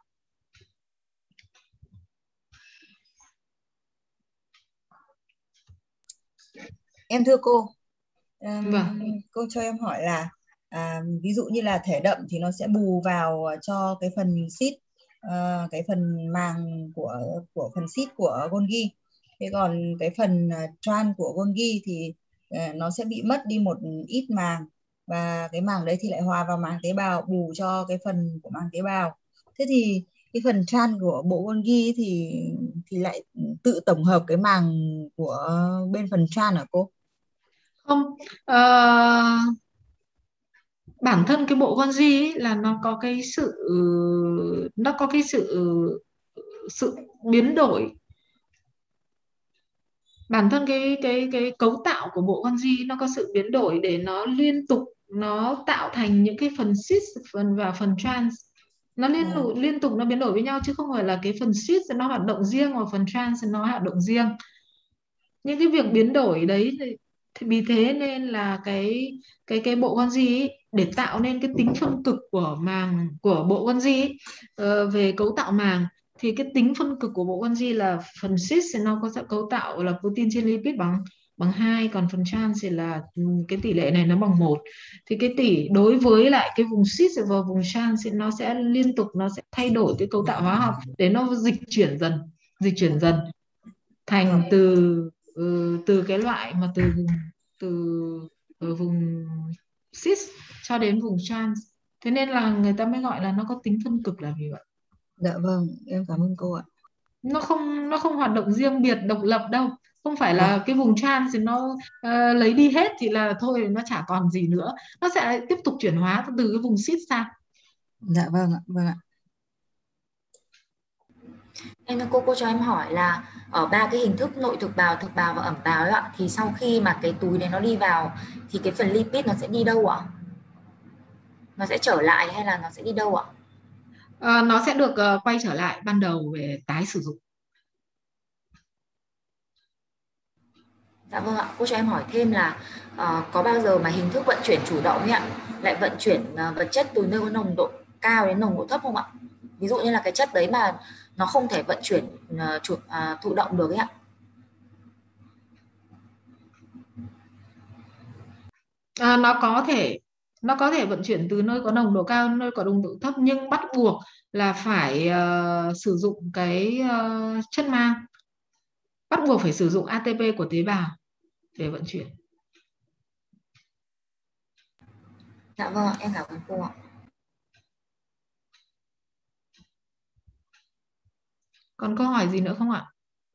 Em thưa cô, Vâng. cô cho em hỏi là ví dụ như là thể đậm thì nó sẽ bù vào cho cái phần cis, cái phần màng của phần cis của Golgi. Thế còn cái phần trans của Golgi thì nó sẽ bị mất đi một ít màng, và cái màng đấy thì lại hòa vào màng tế bào bù cho cái phần của màng tế bào. Thế thì cái phần trans của bộ Golgi ấy thì lại tự tổng hợp cái màng của bên phần trans hả cô? Không, bản thân cái bộ Golgi ấy là nó có cái sự biến đổi. Bản thân cái cấu tạo của bộ Golgi nó có sự biến đổi để nó liên tục nó tạo thành những cái phần cis và phần trans, nó liên tục nó biến đổi với nhau, chứ không phải là cái phần cis nó hoạt động riêng và phần trans nó hoạt động riêng. Những cái việc biến đổi đấy thì vì thế nên là cái bộ Golgi ấy, để tạo nên cái tính phân cực của màng của bộ Golgi ấy, về cấu tạo màng, thì cái tính phân cực của bộ Golgi là phần cis thì nó có sẽ cấu tạo là protein trên lipid bằng 2, còn phần trans thì là cái tỷ lệ này nó bằng 1. Thì cái đối với lại cái vùng cis và vùng trans thì nó sẽ liên tục nó sẽ thay đổi cái cấu tạo hóa học để nó dịch chuyển dần thành từ cái loại mà từ vùng cis cho đến vùng trans. Thế nên là người ta mới gọi là nó có tính phân cực là vì vậy. Dạ vâng, em cảm ơn cô ạ. Nó không hoạt động riêng biệt độc lập đâu, không phải là cái vùng trans thì nó lấy đi hết thì là thôi nó chả còn gì nữa, nó sẽ tiếp tục chuyển hóa từ cái vùng cis sang. Dạ vâng ạ, vâng ạ. Em thưa cô cho em hỏi là ở 3 cái hình thức nội thực bào, thực bào và ẩm bào ấy ạ, thì sau khi mà cái túi đấy nó đi vào thì cái phần lipid nó sẽ đi đâu ạ? Nó sẽ trở lại hay là nó sẽ đi đâu ạ? Nó sẽ được quay trở lại ban đầu về tái sử dụng. Dạ vâng ạ. Cô cho em hỏi thêm là có bao giờ mà hình thức vận chuyển chủ động ấy ạ lại vận chuyển vật chất từ nơi có nồng độ cao đến nồng độ thấp không ạ? Ví dụ như là cái chất đấy mà nó không thể vận chuyển thụ động được ấy ạ. Nó có thể vận chuyển từ nơi có nồng độ cao đến nơi có nồng độ thấp, nhưng bắt buộc là phải sử dụng cái chất mang, bắt buộc phải sử dụng ATP của tế bào để vận chuyển. Dạ vâng, em cảm ơn cô ạ. Còn câu hỏi gì nữa không ạ?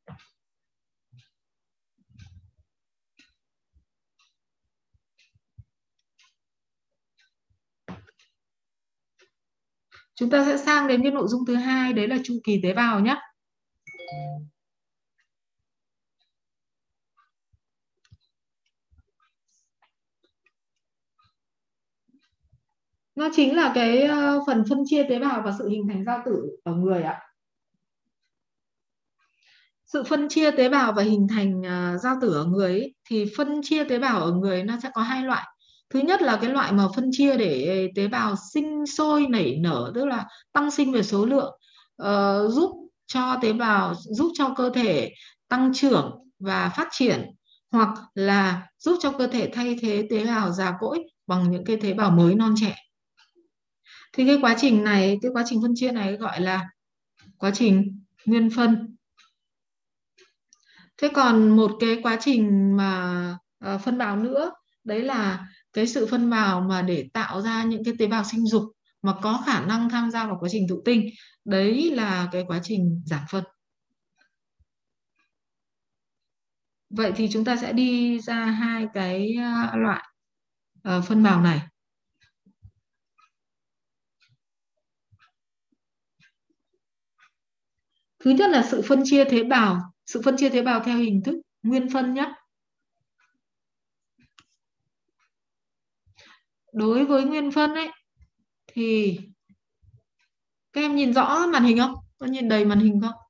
Chúng ta sẽ sang đến cái nội dung thứ hai, đấy là chu kỳ tế bào nhé. Nó chính là cái phần phân chia tế bào và sự hình thành giao tử ở người ạ. Sự phân chia tế bào và hình thành giao tử ở người ấy, thì phân chia tế bào ở người nó sẽ có hai loại. Thứ nhất là cái loại mà phân chia để tế bào sinh sôi nảy nở, tức là tăng sinh về số lượng, giúp cho cơ thể tăng trưởng và phát triển, hoặc là giúp cho cơ thể thay thế tế bào già cỗi bằng những cái tế bào mới non trẻ. Thì cái quá trình phân chia này gọi là quá trình nguyên phân. Thế còn một cái quá trình mà phân bào nữa, đấy là cái sự phân bào mà để tạo ra những cái tế bào sinh dục mà có khả năng tham gia vào quá trình thụ tinh, đấy là cái quá trình giảm phân. Vậy thì chúng ta sẽ đi ra hai cái loại phân bào này. Thứ nhất là sự phân chia tế bào theo hình thức nguyên phân nhé. Đối với nguyên phân ấy thì các em nhìn rõ màn hình không? Có nhìn đầy màn hình không?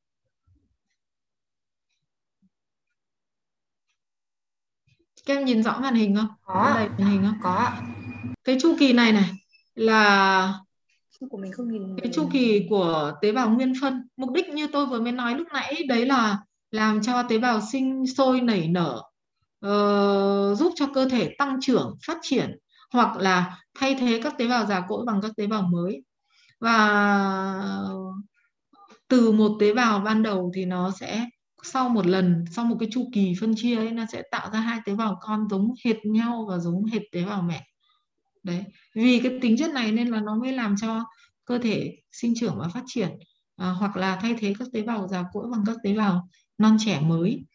Các em nhìn rõ màn hình không? Có đầy màn hình không? Có. Cái chu kỳ này là của mình không nhìn cái chu kỳ của tế bào nguyên phân. Mục đích như tôi vừa mới nói lúc nãy, đấy là làm cho tế bào sinh sôi nảy nở, giúp cho cơ thể tăng trưởng, phát triển, hoặc là thay thế các tế bào già cỗi bằng các tế bào mới. Và từ một tế bào ban đầu thì nó sẽ sau một cái chu kỳ phân chia ấy, nó sẽ tạo ra hai tế bào con giống hệt nhau và giống hệt tế bào mẹ. Đấy, vì cái tính chất này nên là nó mới làm cho cơ thể sinh trưởng và phát triển. hoặc là thay thế các tế bào già cỗi bằng các tế bào non trẻ mới.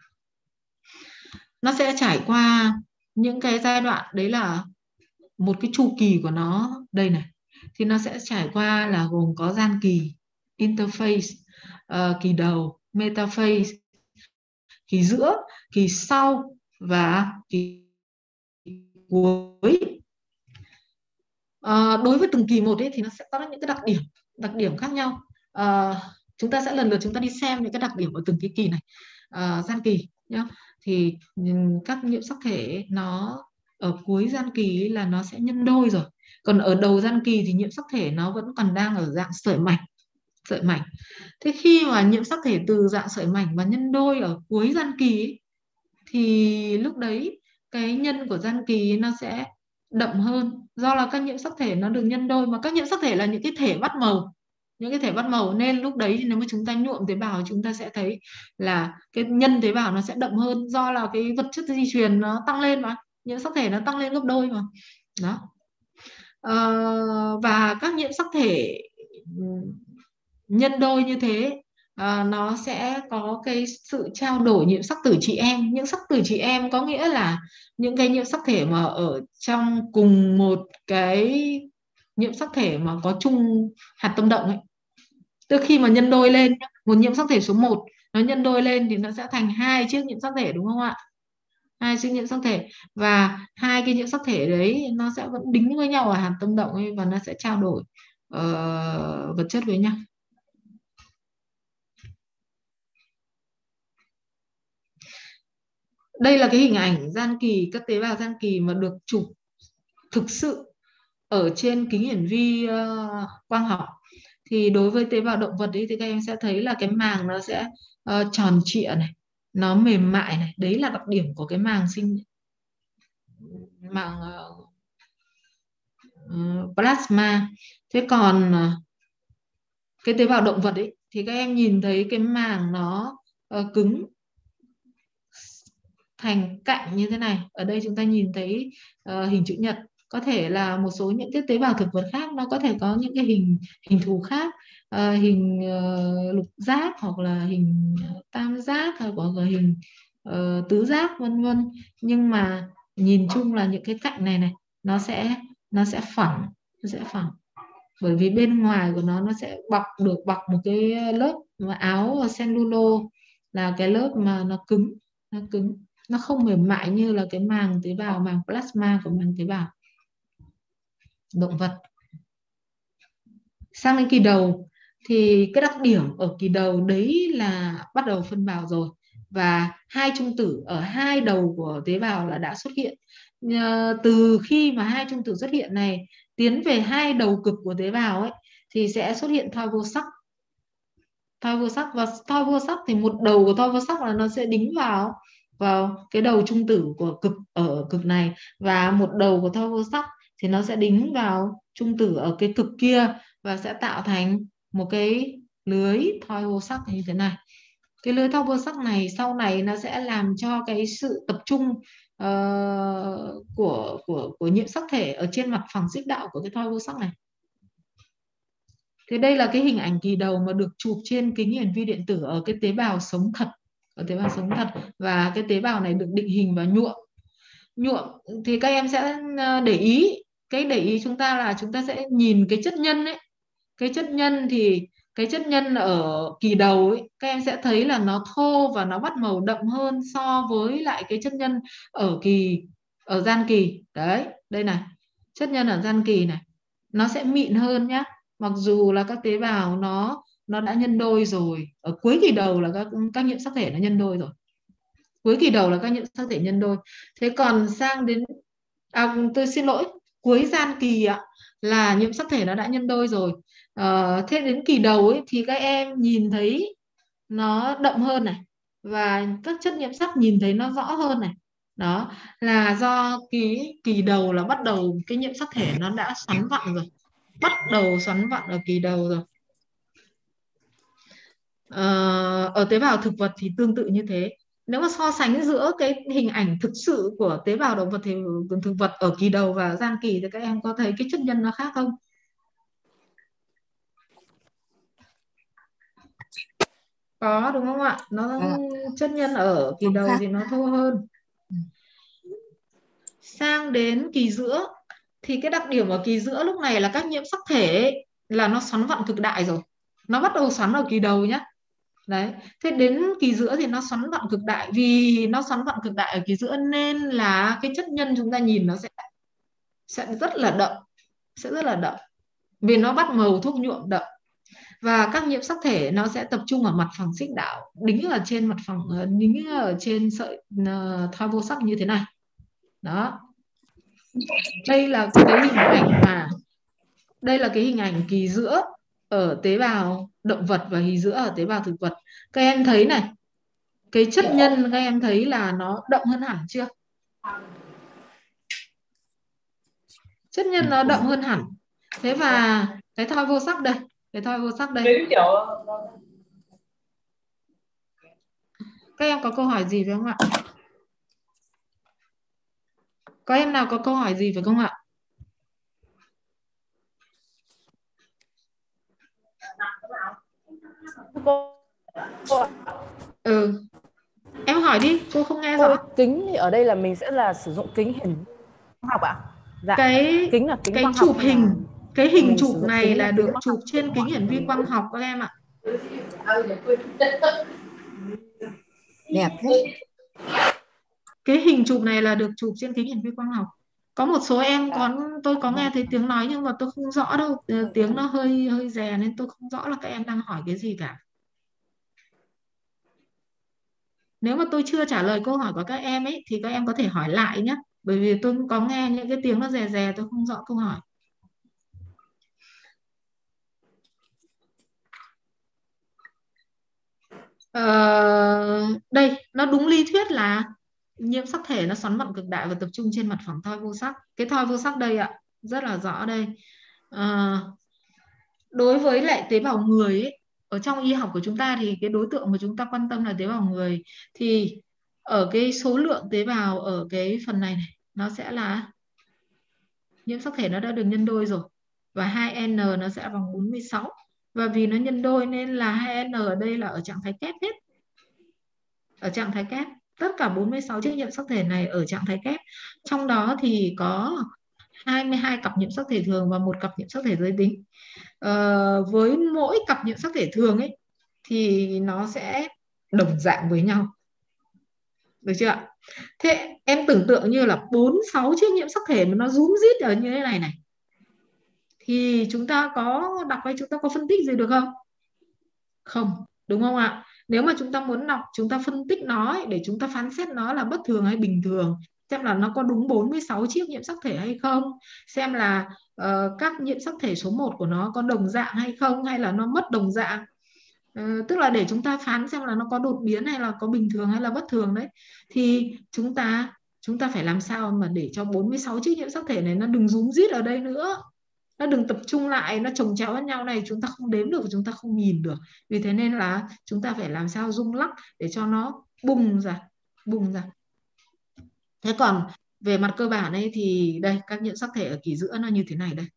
Nó sẽ trải qua những cái giai đoạn, đấy là một cái chu kỳ của nó đây này, thì nó sẽ trải qua là gồm có gian kỳ, interphase, kỳ đầu, metaphase, kỳ giữa, kỳ sau và kỳ cuối. Đối với từng kỳ một ấy thì nó sẽ có những cái đặc điểm khác nhau. Chúng ta sẽ lần lượt chúng ta đi xem những cái đặc điểm ở từng cái kỳ này. Gian kỳ nhá, thì các nhiễm sắc thể nó ở cuối gian kỳ ấy là nó sẽ nhân đôi rồi, còn ở đầu gian kỳ thì nhiễm sắc thể nó vẫn còn đang ở dạng sởi mảnh. Thế khi mà nhiễm sắc thể từ dạng sởi mảnh và nhân đôi ở cuối gian kỳ ấy, thì lúc đấy cái nhân của gian kỳ ấy nó sẽ đậm hơn, do là các nhiễm sắc thể nó được nhân đôi, mà các nhiễm sắc thể là những cái thể bắt màu, nên lúc đấy thì nếu mà chúng ta nhuộm tế bào chúng ta sẽ thấy là cái nhân tế bào nó sẽ đậm hơn, do là cái vật chất di truyền nó tăng lên mà, nhiễm sắc thể nó tăng lên gấp đôi mà. Đó. Và các nhiễm sắc thể nhân đôi như thế nó sẽ có cái sự trao đổi nhiễm sắc tử chị em. Nhiễm sắc tử chị em có nghĩa là những cái nhiễm sắc thể mà ở trong cùng một cái nhiễm sắc thể mà có chung hạt tâm động ấy. Từ khi mà nhân đôi lên, một nhiễm sắc thể số 1 nó nhân đôi lên thì nó sẽ thành 2 chiếc nhiễm sắc thể, đúng không ạ? 2 chiếc nhiễm sắc thể, và 2 cái nhiễm sắc thể đấy nó sẽ vẫn đính với nhau ở hạt tâm động ấy, và nó sẽ trao đổi vật chất với nhau. Đây là cái hình ảnh gian kỳ, các tế bào gian kỳ mà được chụp thực sự ở trên kính hiển vi quang học. Thì đối với tế bào động vật ấy, thì các em sẽ thấy là cái màng nó sẽ tròn trịa này, nó mềm mại này, đấy là đặc điểm của cái màng plasma. Thế còn cái tế bào động vật ấy thì các em nhìn thấy cái màng nó cứng thành cạnh như thế này. Ở đây chúng ta nhìn thấy hình chữ nhật. Có thể là một số những cái tế bào thực vật khác nó có thể có những cái hình thù khác, hình lục giác, hoặc là hình tam giác, hoặc là hình tứ giác, vân vân. Nhưng mà nhìn chung là những cái cạnh này nó sẽ phẳng, bởi vì bên ngoài của nó sẽ bọc một cái lớp áo cellulo, là cái lớp mà nó cứng, nó không mềm mại như là cái màng tế bào, màng plasma của màng tế bào động vật. Sang đến kỳ đầu thì cái đặc điểm ở kỳ đầu đấy là bắt đầu phân bào rồi, và 2 chung tử ở 2 đầu của tế bào là đã xuất hiện. Từ khi mà 2 chung tử xuất hiện này tiến về 2 đầu cực của tế bào ấy thì sẽ xuất hiện thoi vô sắc. Và thoi vô sắc thì một đầu của thoi vô sắc là nó sẽ đính vào cái đầu chung tử của ở cực này, và một đầu của thoi vô sắc thì nó sẽ đính vào chung tử ở cái cực kia, và sẽ tạo thành một cái lưới thoi vô sắc như thế này. Cái lưới thoi vô sắc này sau này nó sẽ làm cho cái sự tập trung của nhiễm sắc thể ở trên mặt phẳng xích đạo của cái thoi vô sắc này. Thế đây là cái hình ảnh kỳ đầu mà được chụp trên kính hiển vi điện tử ở cái tế bào sống thật, và cái tế bào này được định hình và nhuộm. Thì các em sẽ để ý, chúng ta là chúng ta sẽ nhìn cái chất nhân ấy. Cái chất nhân thì cái chất nhân ở kỳ đầu ấy, các em sẽ thấy là nó thô và nó bắt màu đậm hơn so với lại cái chất nhân ở gian kỳ. Đấy, đây này, chất nhân ở gian kỳ này nó sẽ mịn hơn nhá, mặc dù là các tế bào nó đã nhân đôi rồi. Ở cuối kỳ đầu là các nhiễm sắc thể nó nhân đôi rồi. Cuối kỳ đầu là các nhiễm sắc thể nhân đôi. Thế còn sang đến tôi xin lỗi, cuối gian kỳ là nhiễm sắc thể nó đã nhân đôi rồi. Thế đến kỳ đầu ấy thì các em nhìn thấy nó đậm hơn này, và các chất nhiễm sắc nhìn thấy nó rõ hơn này. Đó là do kỳ đầu là bắt đầu cái nhiễm sắc thể nó đã xoắn vặn rồi, bắt đầu xoắn vặn ở kỳ đầu rồi. Ở tế bào thực vật thì tương tự như thế. Nếu mà so sánh giữa cái hình ảnh thực sự của tế bào động vật thì thực vật ở kỳ đầu và gian kỳ thì các em có thấy cái chất nhân nó khác không? Có đúng không ạ? Nó À, chất nhân ở kỳ vòng đầu khác. thì nó thô hơn. Sang đến kỳ giữa thì cái đặc điểm ở kỳ giữa lúc này là các nhiễm sắc thể ấy, là nó xoắn vặn cực đại rồi. Nó bắt đầu xoắn ở kỳ đầu nhá. Đấy, thế đến kỳ giữa thì nó xoắn vặn cực đại, vì nó xoắn vặn cực đại ở kỳ giữa nên là cái chất nhân chúng ta nhìn nó sẽ rất là đậm, sẽ rất là đậm vì nó bắt màu thuốc nhuộm đậm. Và các nhiễm sắc thể nó sẽ tập trung ở mặt phẳng xích đạo, đính ở trên mặt phẳng, đính ở trên sợi thoi vô sắc như thế này. Đó, đây là cái hình ảnh mà đây là cái hình ảnh kỳ giữa ở tế bào động vật và kỳ giữa ở tế bào thực vật. Các em thấy này, cái chất nhân các em thấy là nó đậm hơn hẳn chưa? Chất nhân nó đậm hơn hẳn. Thế và cái thoi vô sắc đây, cái thoi vô sắc đây. Các em có câu hỏi gì phải không ạ? Có em nào có câu hỏi gì phải không ạ? Ừ, em hỏi đi, cô không nghe Cô ơi, rõ. kính thì ở đây là mình sẽ là sử dụng kính hiển quang học ạ? Dạ. Cái Kính là kính cái quang học chụp hay là hình, cái hình mình chụp sử dụng này kính là là kính được quang chụp học? trên kính hiển vi quang học các em ạ. Đẹp thế. Cái hình chụp này là được chụp trên kính hiển vi quang học. Có một số em tôi có nghe thấy tiếng nói nhưng mà tôi không rõ đâu. Tiếng nó hơi hơi rè nên tôi không rõ là các em đang hỏi cái gì cả. Nếu mà tôi chưa trả lời câu hỏi của các em ấy thì các em có thể hỏi lại nhé. Bởi vì tôi có nghe những cái tiếng nó rè rè, tôi không rõ câu hỏi. Đây, nó đúng lý thuyết là nhiễm sắc thể nó xoắn vặn cực đại và tập trung trên mặt phẳng thoi vô sắc. Cái thoi vô sắc đây ạ, rất là rõ đây. Đối với lại tế bào người ấy, ở trong y học của chúng ta thì cái đối tượng mà chúng ta quan tâm là tế bào người, thì ở cái số lượng tế bào ở cái phần này nó sẽ là nhiễm sắc thể nó đã được nhân đôi rồi, và 2N nó sẽ bằng 46, và vì nó nhân đôi nên là 2N ở đây là ở trạng thái kép hết, ở trạng thái kép. Tất cả 46 chiếc nhiễm sắc thể này ở trạng thái kép. Trong đó thì có 22 cặp nhiễm sắc thể thường và một cặp nhiễm sắc thể giới tính. Với mỗi cặp nhiễm sắc thể thường ấy thì nó sẽ đồng dạng với nhau, được chưa ạ? Thế em tưởng tượng như là 46 chiếc nhiễm sắc thể mà nó rúm rít ở như thế này này, thì chúng ta có đọc hay chúng ta có phân tích gì được không? Không, đúng không ạ? Nếu mà chúng ta muốn đọc, chúng ta phân tích nó ấy, để chúng ta phán xét nó là bất thường hay bình thường, xem là nó có đúng 46 chiếc nhiễm sắc thể hay không, xem là các nhiễm sắc thể số 1 của nó có đồng dạng hay không, hay là nó mất đồng dạng. Tức là để chúng ta phán xem là nó có đột biến hay là có bình thường hay là bất thường đấy, thì chúng ta phải làm sao mà để cho 46 chiếc nhiễm sắc thể này nó đừng rúm rít ở đây nữa, nó đừng tập trung lại, nó chồng chéo với nhau này, chúng ta không đếm được, chúng ta không nhìn được. Vì thế nên là chúng ta phải làm sao rung lắc để cho nó bùng ra, bùng ra. Thế còn về mặt cơ bản ấy thì đây, các nhiễm sắc thể ở kỳ giữa nó như thế này đây.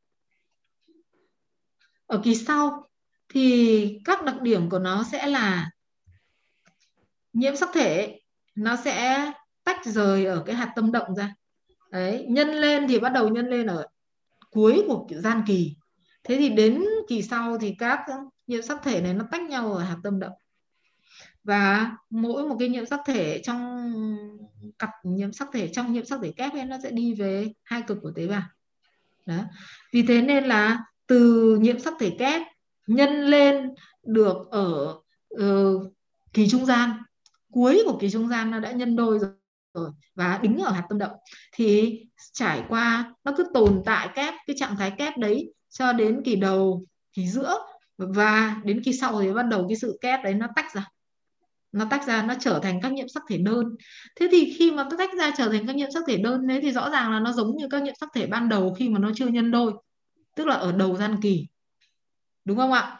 Ở kỳ sau thì các đặc điểm của nó sẽ là nhiễm sắc thể nó sẽ tách rời ở cái hạt tâm động ra. Đấy, nhân lên thì bắt đầu nhân lên ở cuối của gian kỳ. Thế thì đến kỳ sau thì các nhiễm sắc thể này nó tách nhau ở hạt tâm động. Và mỗi một cái nhiễm sắc thể trong cặp nhiễm sắc thể, trong nhiễm sắc thể kép ấy, nó sẽ đi về hai cực của tế bào. Đó. Vì thế nên là từ nhiễm sắc thể kép nhân lên được ở kỳ trung gian, cuối của kỳ trung gian nó đã nhân đôi rồi và đính ở hạt tâm động, thì trải qua nó cứ tồn tại kép, cái trạng thái kép đấy cho đến kỳ đầu, kỳ giữa, và đến kỳ sau thì bắt đầu cái sự kép đấy nó tách ra, nó trở thành các nhiễm sắc thể đơn. Thế thì khi mà nó tách ra trở thành các nhiễm sắc thể đơn đấy thì rõ ràng là nó giống như các nhiễm sắc thể ban đầu khi mà nó chưa nhân đôi, tức là ở đầu gian kỳ, đúng không ạ?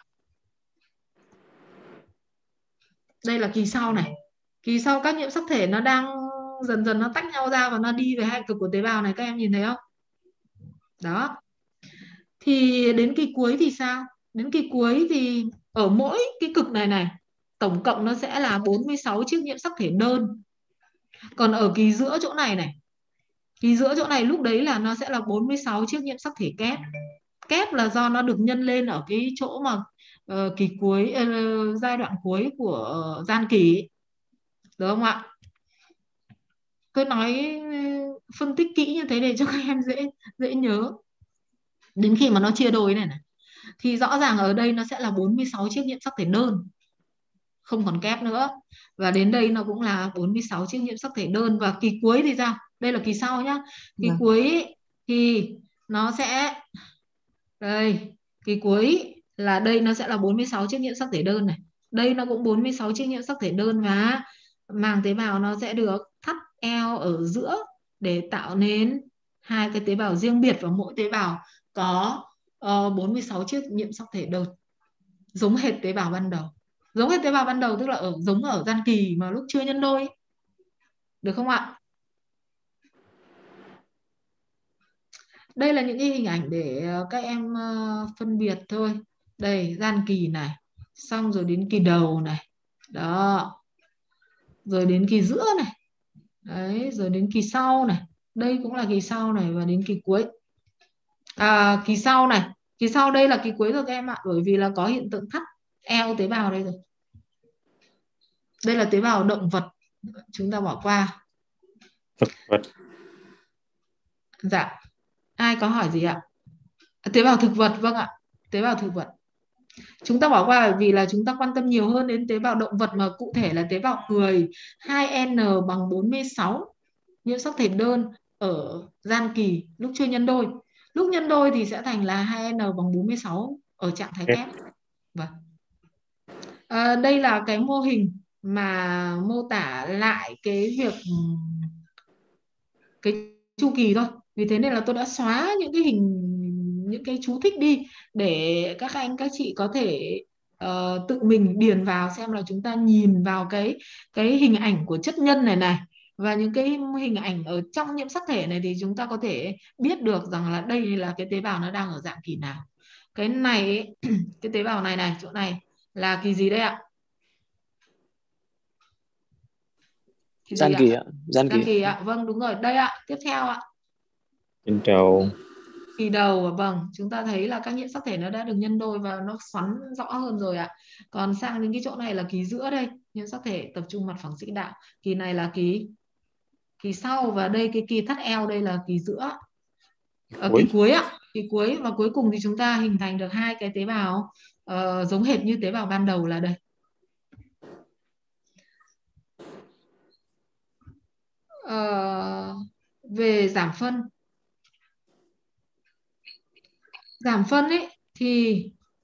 Đây là kỳ sau này, kỳ sau các nhiễm sắc thể nó đang dần dần nó tách nhau ra và nó đi về hai cực của tế bào này, các em nhìn thấy không? Đó. Thì đến kỳ cuối thì sao? Đến kỳ cuối thì ở mỗi cái cực này tổng cộng nó sẽ là 46 chiếc nhiễm sắc thể đơn. Còn ở kỳ giữa chỗ này này, kỳ giữa chỗ này lúc đấy là nó sẽ là 46 chiếc nhiễm sắc thể kép. Kép là do nó được nhân lên ở cái chỗ mà kỳ cuối, giai đoạn cuối của gian kỳ, được không ạ? Tôi nói phân tích kỹ như thế để cho các em dễ nhớ. Đến khi mà nó chia đôi này thì rõ ràng ở đây nó sẽ là 46 chiếc nhiễm sắc thể đơn, không còn kép nữa. Và đến đây nó cũng là 46 chiếc nhiễm sắc thể đơn. Và kỳ cuối thì sao? Đây là kỳ sau nhá. Kỳ cuối thì nó sẽ, đây, kỳ cuối là đây nó sẽ là 46 chiếc nhiễm sắc thể đơn này. Đây nó cũng 46 chiếc nhiễm sắc thể đơn, và màng tế bào nó sẽ được thắt eo ở giữa để tạo nên hai cái tế bào riêng biệt, và mỗi tế bào có 46 chiếc nhiễm sắc thể đơn, giống hệt tế bào ban đầu. Giống hệt tế bào ban đầu tức là giống ở gian kỳ mà lúc chưa nhân đôi. Được không ạ? Đây là những cái hình ảnh để các em phân biệt thôi. Đây, gian kỳ này, xong rồi đến kỳ đầu này. Đó. Rồi đến kỳ giữa này. Đấy, rồi đến kỳ sau này. Đây cũng là kỳ sau này, và đến kỳ cuối. Kỳ sau này, kỳ sau đây là kỳ cuối rồi các em ạ, bởi vì là có hiện tượng thắt eo tế bào đây rồi. Đây là tế bào động vật, chúng ta bỏ qua. Thực vật. Dạ. Ai có hỏi gì ạ? Tế bào thực vật, vâng ạ. Tế bào thực vật. Chúng ta bỏ qua bởi vì là chúng ta quan tâm nhiều hơn đến tế bào động vật, mà cụ thể là tế bào người. 2N bằng 46 nhiễm sắc thể đơn ở gian kỳ lúc chưa nhân đôi. Lúc nhân đôi thì sẽ thành là 2N bằng 46 ở trạng thái kép. Vâng. Đây là cái mô hình mà mô tả lại cái việc, cái chu kỳ thôi. Vì thế nên là tôi đã xóa những cái hình, những cái chú thích đi để các anh các chị có thể tự mình điền vào, xem là chúng ta nhìn vào cái hình ảnh của chất nhân này và những cái hình ảnh ở trong nhiễm sắc thể này, thì chúng ta có thể biết được rằng là đây là cái tế bào nó đang ở dạng kỳ nào. Cái này cái tế bào này chỗ này là kỳ gì đây ạ? Gian kỳ ạ. Gian kỳ ạ. Vâng, đúng rồi. Đây ạ. Tiếp theo ạ. Trên đầu. Kỳ đầu, vâng, chúng ta thấy là các nhiễm sắc thể nó đã được nhân đôi và nó xoắn rõ hơn rồi ạ. Còn sang đến cái chỗ này là kỳ giữa đây, nhiễm sắc thể tập trung mặt phẳng xích đạo. Kỳ này là kỳ sau, và đây cái kỳ thắt eo đây là kỳ giữa. Kỳ cuối ạ, kỳ cuối, và cuối cùng thì chúng ta hình thành được hai cái tế bào giống hệt như tế bào ban đầu là đây. Về giảm phân. Giảm phân ấy thì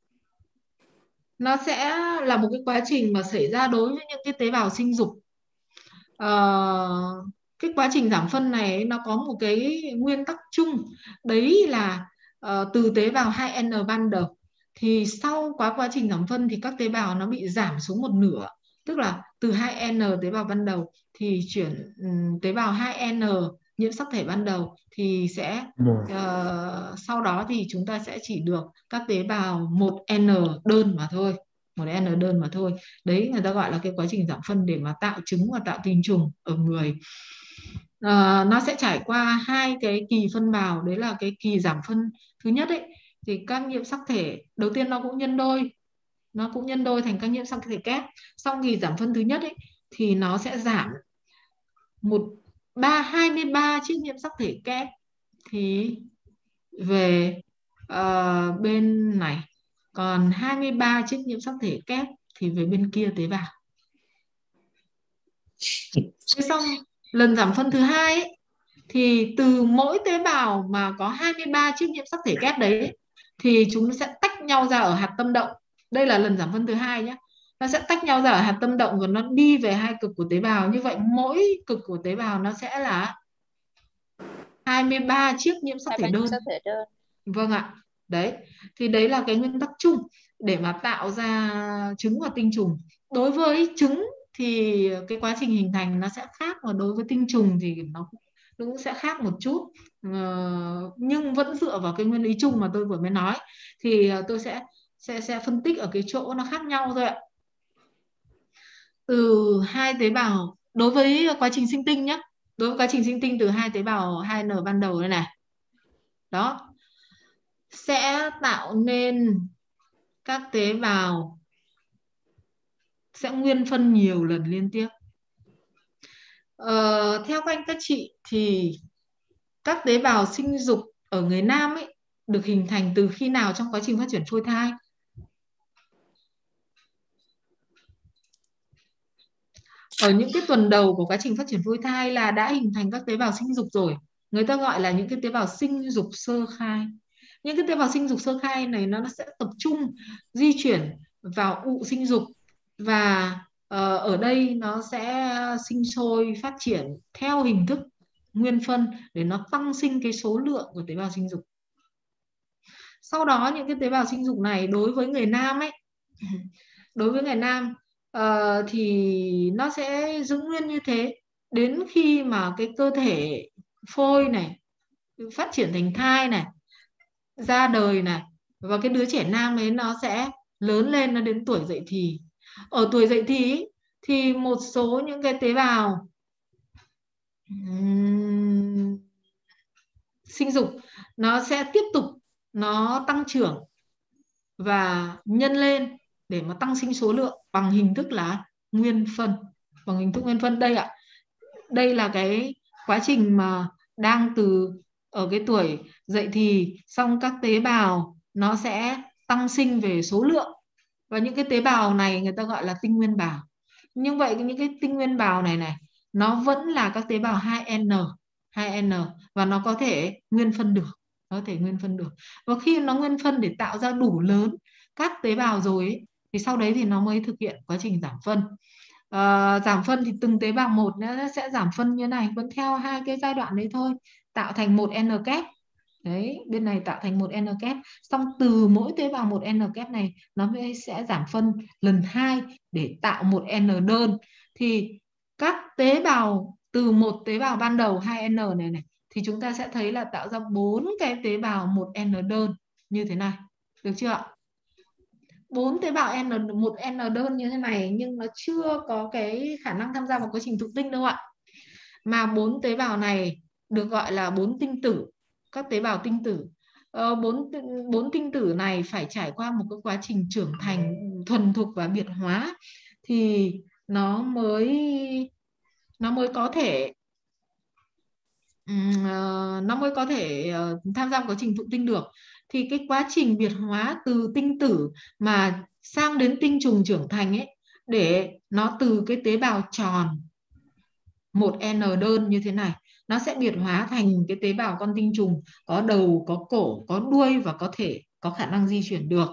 nó sẽ là một cái quá trình mà xảy ra đối với những cái tế bào sinh dục. Cái quá trình giảm phân này ấy, nó có một cái nguyên tắc chung, đấy là từ tế bào 2N ban đầu thì sau quá trình giảm phân thì các tế bào nó bị giảm xuống một nửa, tức là từ 2N tế bào ban đầu thì chuyển tế bào 2N nhiễm sắc thể ban đầu thì sẽ sau đó thì chúng ta sẽ chỉ được các tế bào 1N đơn mà thôi, 1N đơn mà thôi. Đấy người ta gọi là cái quá trình giảm phân để mà tạo trứng và tạo tinh trùng ở người. Nó sẽ trải qua hai cái kỳ phân bào, đấy là cái kỳ giảm phân thứ nhất ấy, thì các nhiễm sắc thể đầu tiên nó cũng nhân đôi thành các nhiễm sắc thể kép. Xong kỳ giảm phân thứ nhất ấy thì nó sẽ giảm 23 chiếc nhiễm sắc thể kép thì về bên này, còn 23 chiếc nhiễm sắc thể kép thì về bên kia tế bào. Thế xong lần giảm phân thứ hai ấy, thì từ mỗi tế bào mà có 23 chiếc nhiễm sắc thể kép đấy thì chúng sẽ tách nhau ra ở hạt tâm động. Đây là lần giảm phân thứ hai nhé. Nó sẽ tách nhau ra ở hạt tâm động và nó đi về hai cực của tế bào. Như vậy mỗi cực của tế bào nó sẽ là 23 chiếc nhiễm sắc thể đơn. Vâng ạ. Đấy. Thì đấy là cái nguyên tắc chung để mà tạo ra trứng và tinh trùng. Đối với trứng thì cái quá trình hình thành nó sẽ khác, và đối với tinh trùng thì nó cũng sẽ khác một chút, nhưng vẫn dựa vào cái nguyên lý chung mà tôi vừa mới nói, thì tôi sẽ phân tích ở cái chỗ nó khác nhau thôi ạ. từ hai tế bào đối với quá trình sinh tinh nhé. Đối với quá trình sinh tinh từ hai tế bào 2N ban đầu đây này. Đó. Sẽ tạo nên các tế bào sẽ nguyên phân nhiều lần liên tiếp. Theo các anh các chị thì các tế bào sinh dục ở người nam ấy được hình thành từ khi nào trong quá trình phát triển phôi thai? Ở những cái tuần đầu của quá trình phát triển phôi thai là đã hình thành các tế bào sinh dục rồi. Người ta gọi là những cái tế bào sinh dục sơ khai. Những cái tế bào sinh dục sơ khai này nó sẽ tập trung di chuyển vào ụ sinh dục và ở đây nó sẽ sinh sôi phát triển theo hình thức nguyên phân để nó tăng sinh cái số lượng của tế bào sinh dục. Sau đó những cái tế bào sinh dục này đối với người nam ấy, đối với người nam thì nó sẽ giữ nguyên như thế đến khi mà cái cơ thể phôi này phát triển thành thai này, ra đời này, và cái đứa trẻ nam ấy nó sẽ lớn lên, nó đến tuổi dậy thì. Ở tuổi dậy thì thì một số những cái tế bào sinh dục nó sẽ tiếp tục nó tăng trưởng và nhân lên để mà tăng sinh số lượng bằng hình thức là nguyên phân, bằng hình thức nguyên phân. Đây ạ, đây là cái quá trình mà đang từ ở cái tuổi dậy thì, xong các tế bào nó sẽ tăng sinh về số lượng và những cái tế bào này người ta gọi là tinh nguyên bào. Nhưng vậy những cái tinh nguyên bào này nó vẫn là các tế bào 2N và nó có thể nguyên phân được, có thể nguyên phân được. Và khi nó nguyên phân để tạo ra đủ lớn các tế bào rồi ấy, thì sau đấy thì nó mới thực hiện quá trình giảm phân. Giảm phân thì từng tế bào một nó sẽ giảm phân như này, vẫn theo hai cái giai đoạn đấy thôi, tạo thành một N kép. Đấy, bên này tạo thành một N kép. Xong từ mỗi tế bào một N kép này nó sẽ giảm phân lần 2 để tạo một N đơn. Thì các tế bào từ một tế bào ban đầu 2N này thì chúng ta sẽ thấy là tạo ra 4 cái tế bào 1N đơn như thế này. Được chưa ạ? 4 tế bào một N đơn như thế này nhưng nó chưa có cái khả năng tham gia vào quá trình thụ tinh đâu ạ. Mà 4 tế bào này được gọi là 4 tinh tử, các tế bào tinh tử. 4 tinh tử này phải trải qua một cái quá trình trưởng thành thuần thục và biệt hóa thì nó mới có thể tham gia vào quá trình thụ tinh được. Thì cái quá trình biệt hóa từ tinh tử mà sang đến tinh trùng trưởng thành ấy, để nó từ cái tế bào tròn 1N đơn như thế này, nó sẽ biệt hóa thành cái tế bào con tinh trùng có đầu, có cổ, có đuôi và có thể có khả năng di chuyển được.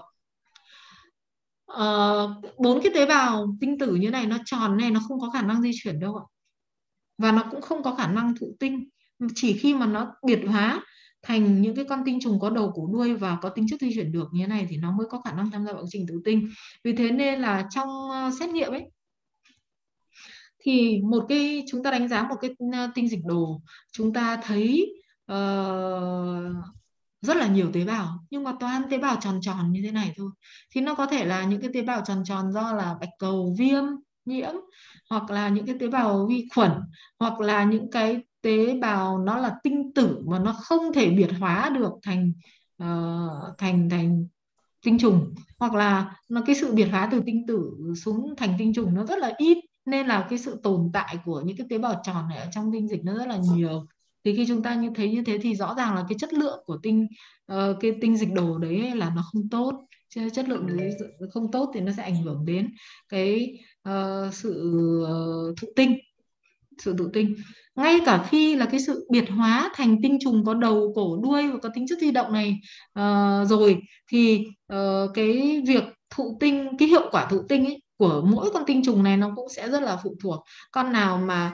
4 cái tế bào tinh tử như này nó tròn này, nó không có khả năng di chuyển đâu ạ. Và nó cũng không có khả năng thụ tinh. Chỉ khi mà nó biệt hóa thành những cái con tinh trùng có đầu, cổ, đuôi và có tính chất di chuyển được như thế này thì nó mới có khả năng tham gia vào quá trình thụ tinh. Vì thế nên là trong xét nghiệm ấy thì chúng ta đánh giá một cái tinh dịch đồ, chúng ta thấy rất là nhiều tế bào nhưng mà toàn tế bào tròn tròn như thế này thôi. Thì nó có thể là những cái tế bào tròn tròn do là bạch cầu viêm nhiễm, hoặc là những cái tế bào vi khuẩn, hoặc là những cái tế bào nó là tinh tử mà nó không thể biệt hóa được thành tinh trùng, hoặc là cái sự biệt hóa từ tinh tử xuống thành tinh trùng nó rất là ít, nên là cái sự tồn tại của những cái tế bào tròn này ở trong tinh dịch nó rất là nhiều. Thì khi chúng ta thấy như thế thì rõ ràng là cái chất lượng của cái tinh dịch đồ đấy là nó không tốt. Chất lượng đấy không tốt thì nó sẽ ảnh hưởng đến cái sự thụ tinh. Ngay cả khi là cái sự biệt hóa thành tinh trùng có đầu, cổ, đuôi và có tính chất di động này rồi thì cái việc thụ tinh, cái hiệu quả thụ tinh ấy, của mỗi con tinh trùng này nó cũng sẽ rất là phụ thuộc. Con nào mà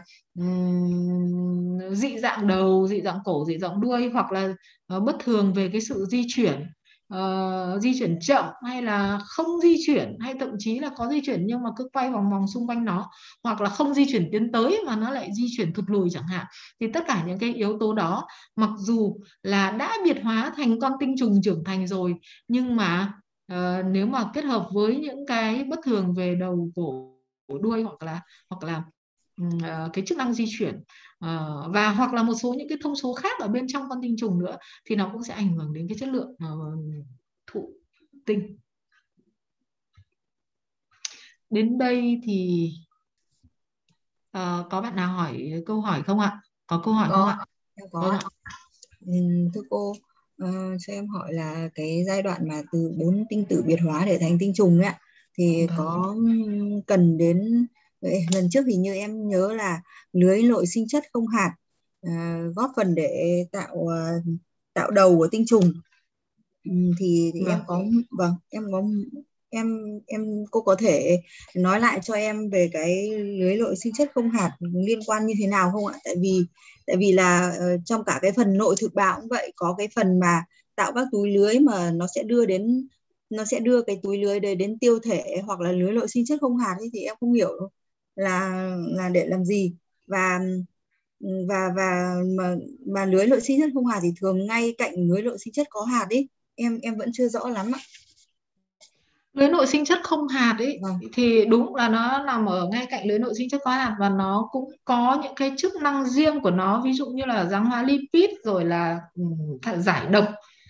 dị dạng đầu, dị dạng cổ, dị dạng đuôi, hoặc là bất thường về cái sự di chuyển chậm, hay là không di chuyển, hay thậm chí là có di chuyển nhưng mà cứ quay vòng vòng xung quanh nó, hoặc là không di chuyển tiến tới mà nó lại di chuyển thụt lùi chẳng hạn. Thì tất cả những cái yếu tố đó mặc dù là đã biệt hóa thành con tinh trùng trưởng thành rồi, nhưng mà nếu mà kết hợp với những cái bất thường về đầu, cổ, đuôi, hoặc là cái chức năng di chuyển, và hoặc là một số những cái thông số khác ở bên trong con tinh trùng nữa, thì nó cũng sẽ ảnh hưởng đến cái chất lượng thụ tinh. Đến đây thì có bạn nào hỏi câu hỏi không ạ? Có câu hỏi không ạ? Có Vâng ạ. ạ. Thưa cô, cho em hỏi là cái giai đoạn mà từ 4 tinh tử biệt hóa để thành tinh trùng ấy ạ, thì Vâng. có cần đến, lần trước thì như em nhớ là lưới nội sinh chất không hạt góp phần để tạo đầu của tinh trùng. Thì em có, vâng, cô có thể nói lại cho em về cái lưới nội sinh chất không hạt liên quan như thế nào không ạ? Tại vì là trong cả cái phần nội thực bào cũng vậy, có cái phần mà tạo các túi lưới mà nó sẽ đưa cái túi lưới đấy đến tiêu thể hoặc là lưới nội sinh chất không hạt ấy, thì em không hiểu là để làm gì. và mà lưới nội sinh chất không hạt thì thường ngay cạnh lưới nội sinh chất có hạt ấy, em vẫn chưa rõ lắm ạ. Lưới nội sinh chất không hạt ấy, Vâng. thì đúng là nó nằm ở ngay cạnh lưới nội sinh chất có hạt, và nó cũng có những cái chức năng riêng của nó, ví dụ như là giáng hóa lipid, rồi là giải độc.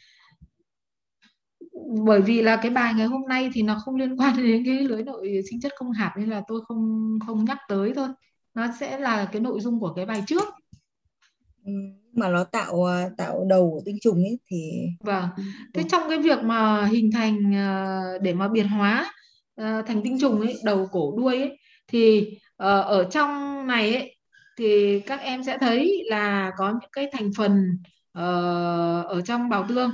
Bởi vì là cái bài ngày hôm nay thì nó không liên quan đến cái lưới nội sinh chất không hạt, nên là tôi không nhắc tới thôi. Nó sẽ là cái nội dung của cái bài trước. Mà nó tạo đầu của tinh trùng ấy thì Vâng. Thế trong cái việc mà hình thành để mà biệt hóa thành tinh trùng ấy, đầu cổ đuôi ấy, thì ở trong này ấy, thì các em sẽ thấy là có những cái thành phần ở trong bào tương,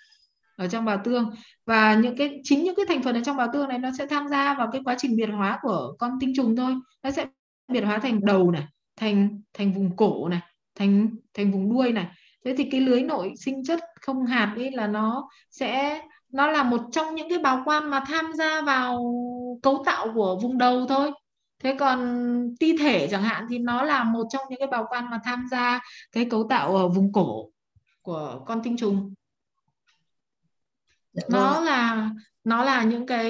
và chính những cái thành phần ở trong bào tương này nó sẽ tham gia vào cái quá trình biệt hóa của con tinh trùng thôi. Nó sẽ biệt hóa thành đầu này, thành vùng cổ này, thành vùng đuôi này. Thế thì cái lưới nội sinh chất không hạt ấy là nó là một trong những cái bào quan mà tham gia vào cấu tạo của vùng đầu thôi. Thế còn ti thể chẳng hạn thì nó là một trong những cái bào quan mà tham gia cái cấu tạo ở vùng cổ của con tinh trùng. Dạ vâng ạ. Nó là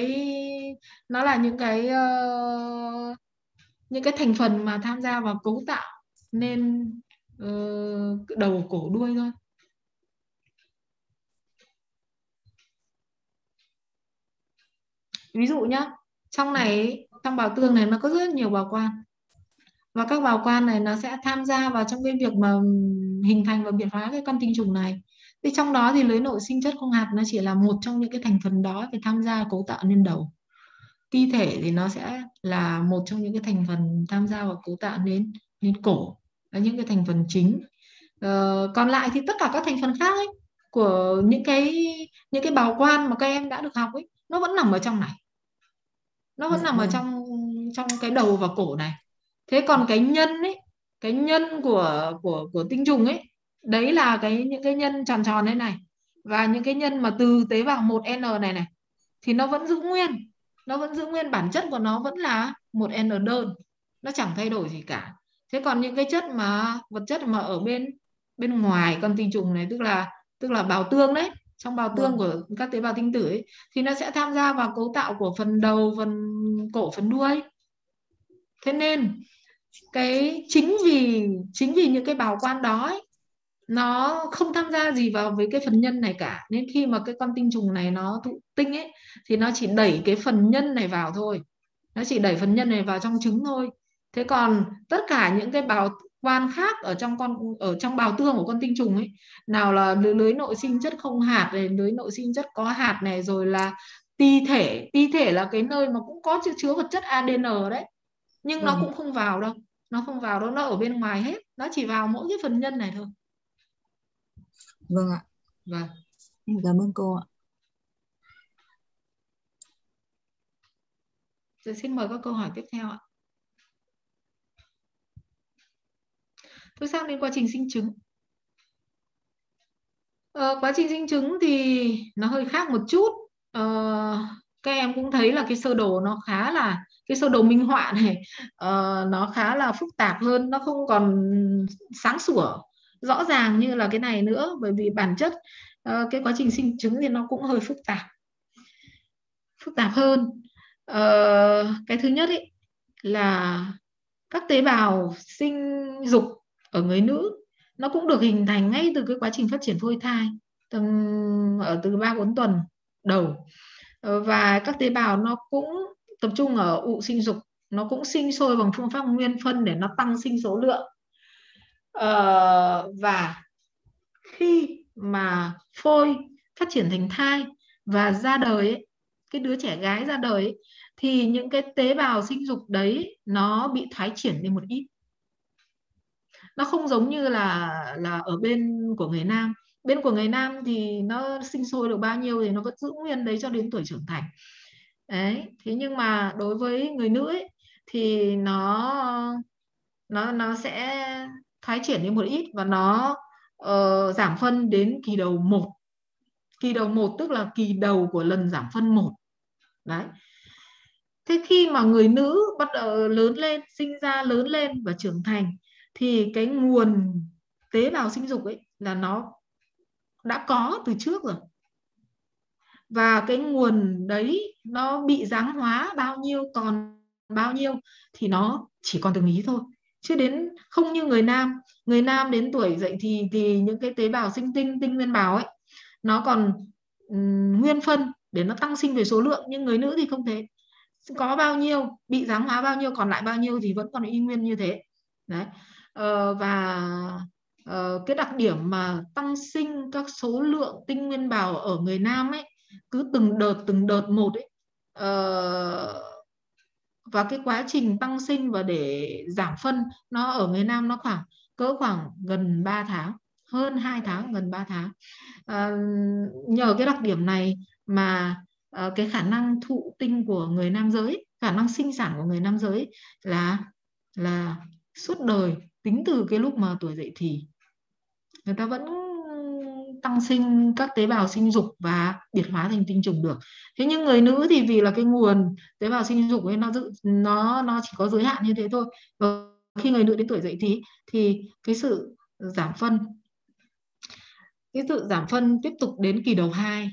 những cái thành phần mà tham gia vào cấu tạo nên đầu cổ đuôi thôi. Ví dụ nhá, trong bào tương này nó có rất nhiều bào quan, và các bào quan này nó sẽ tham gia vào trong cái việc mà hình thành và biệt hóa cái con tinh trùng này. Thì trong đó thì lưới nội sinh chất không hạt nó chỉ là một trong những cái thành phần đó để tham gia cấu tạo nên đầu. Ti thể thì nó sẽ là một trong những cái thành phần tham gia vào cấu tạo nên cổ, là những cái thành phần chính. Còn lại thì tất cả các thành phần khác ấy, của những cái bào quan mà các em đã được học ấy, nó vẫn nằm ở trong này, nó vẫn nằm ở trong cái đầu và cổ này. Thế còn cái nhân ấy, cái nhân của tinh trùng ấy, đấy là những cái nhân tròn tròn đây này, và những cái nhân mà từ tế bào 1N này thì nó vẫn giữ nguyên bản chất của nó, vẫn là 1N đơn, nó chẳng thay đổi gì cả. Thế còn những cái vật chất mà ở bên ngoài con tinh trùng này, tức là bào tương đấy, trong bào tương của các tế bào tinh tử ấy, thì nó sẽ tham gia vào cấu tạo của phần đầu, phần cổ, phần đuôi. Thế nên chính vì những cái bào quan đó ấy, nó không tham gia gì vào với cái phần nhân này cả, nên khi mà cái con tinh trùng này nó thụ tinh ấy, thì nó chỉ đẩy cái phần nhân này vào thôi, nó chỉ đẩy phần nhân này vào trong trứng thôi. Thế còn tất cả những cái bào quan khác ở trong bào tương của con tinh trùng ấy, nào là lưới nội sinh chất không hạt này, lưới nội sinh chất có hạt này, rồi là ti thể là cái nơi mà cũng có chứa vật chất ADN đấy, nhưng nó cũng không vào đâu, nó ở bên ngoài hết, nó chỉ vào mỗi cái phần nhân này thôi. Vâng ạ. Vâng. Em cảm ơn cô ạ. Rồi xin mời các câu hỏi tiếp theo ạ. Tôi sang đến quá trình sinh trứng. Quá trình sinh trứng thì nó hơi khác một chút. Các em cũng thấy là cái sơ đồ nó khá là, cái sơ đồ minh họa này nó khá là phức tạp hơn, nó không còn sáng sủa rõ ràng như là cái này nữa, bởi vì bản chất cái quá trình sinh trứng thì nó cũng hơi phức tạp hơn. Cái thứ nhất ý, là các tế bào sinh dục ở người nữ nó cũng được hình thành ngay từ cái quá trình phát triển phôi thai, từ 3-4 tuần đầu. Và các tế bào nó cũng tập trung ở ụ sinh dục, nó cũng sinh sôi bằng phương pháp nguyên phân để nó tăng sinh số lượng. Và khi mà phôi phát triển thành thai và ra đời ấy, cái đứa trẻ gái ra đời ấy, thì những cái tế bào sinh dục đấy nó bị thoái triển đi một ít. Nó không giống như là ở bên của người nam. Bên của người nam thì nó sinh sôi được bao nhiêu thì nó vẫn giữ nguyên đấy cho đến tuổi trưởng thành. Đấy, thế nhưng mà đối với người nữ ấy, thì nó sẽ thoái triển đi một ít và nó giảm phân đến kỳ đầu 1. Kỳ đầu 1 tức là kỳ đầu của lần giảm phân 1. Đấy. Thế khi mà người nữ bắt đầu lớn lên, sinh ra lớn lên và trưởng thành thì cái nguồn tế bào sinh dục ấy là nó đã có từ trước rồi. Và cái nguồn đấy nó bị giáng hóa bao nhiêu còn bao nhiêu thì nó chỉ còn từng ý thôi. Chứ đến không như người nam. Người nam đến tuổi dậy thì những cái tế bào sinh tinh nguyên bào ấy nó còn nguyên phân để nó tăng sinh về số lượng, nhưng người nữ thì không thế. Có bao nhiêu bị giáng hóa bao nhiêu còn lại bao nhiêu thì vẫn còn y nguyên như thế. Đấy. Cái đặc điểm mà tăng sinh các số lượng tinh nguyên bào ở người nam ấy cứ từng đợt một ấy, và cái quá trình tăng sinh và để giảm phân nó ở người nam nó khoảng gần 3 tháng, hơn 2 tháng, gần 3 tháng. Nhờ cái đặc điểm này mà cái khả năng thụ tinh của người nam giới, khả năng sinh sản của người nam giới là suốt đời, tính từ cái lúc mà tuổi dậy thì người ta vẫn tăng sinh các tế bào sinh dục và biệt hóa thành tinh trùng được. Thế nhưng người nữ thì vì là cái nguồn tế bào sinh dục ấy nó chỉ có giới hạn như thế thôi. Và khi người nữ đến tuổi dậy thì cái sự giảm phân tiếp tục đến kỳ đầu 2,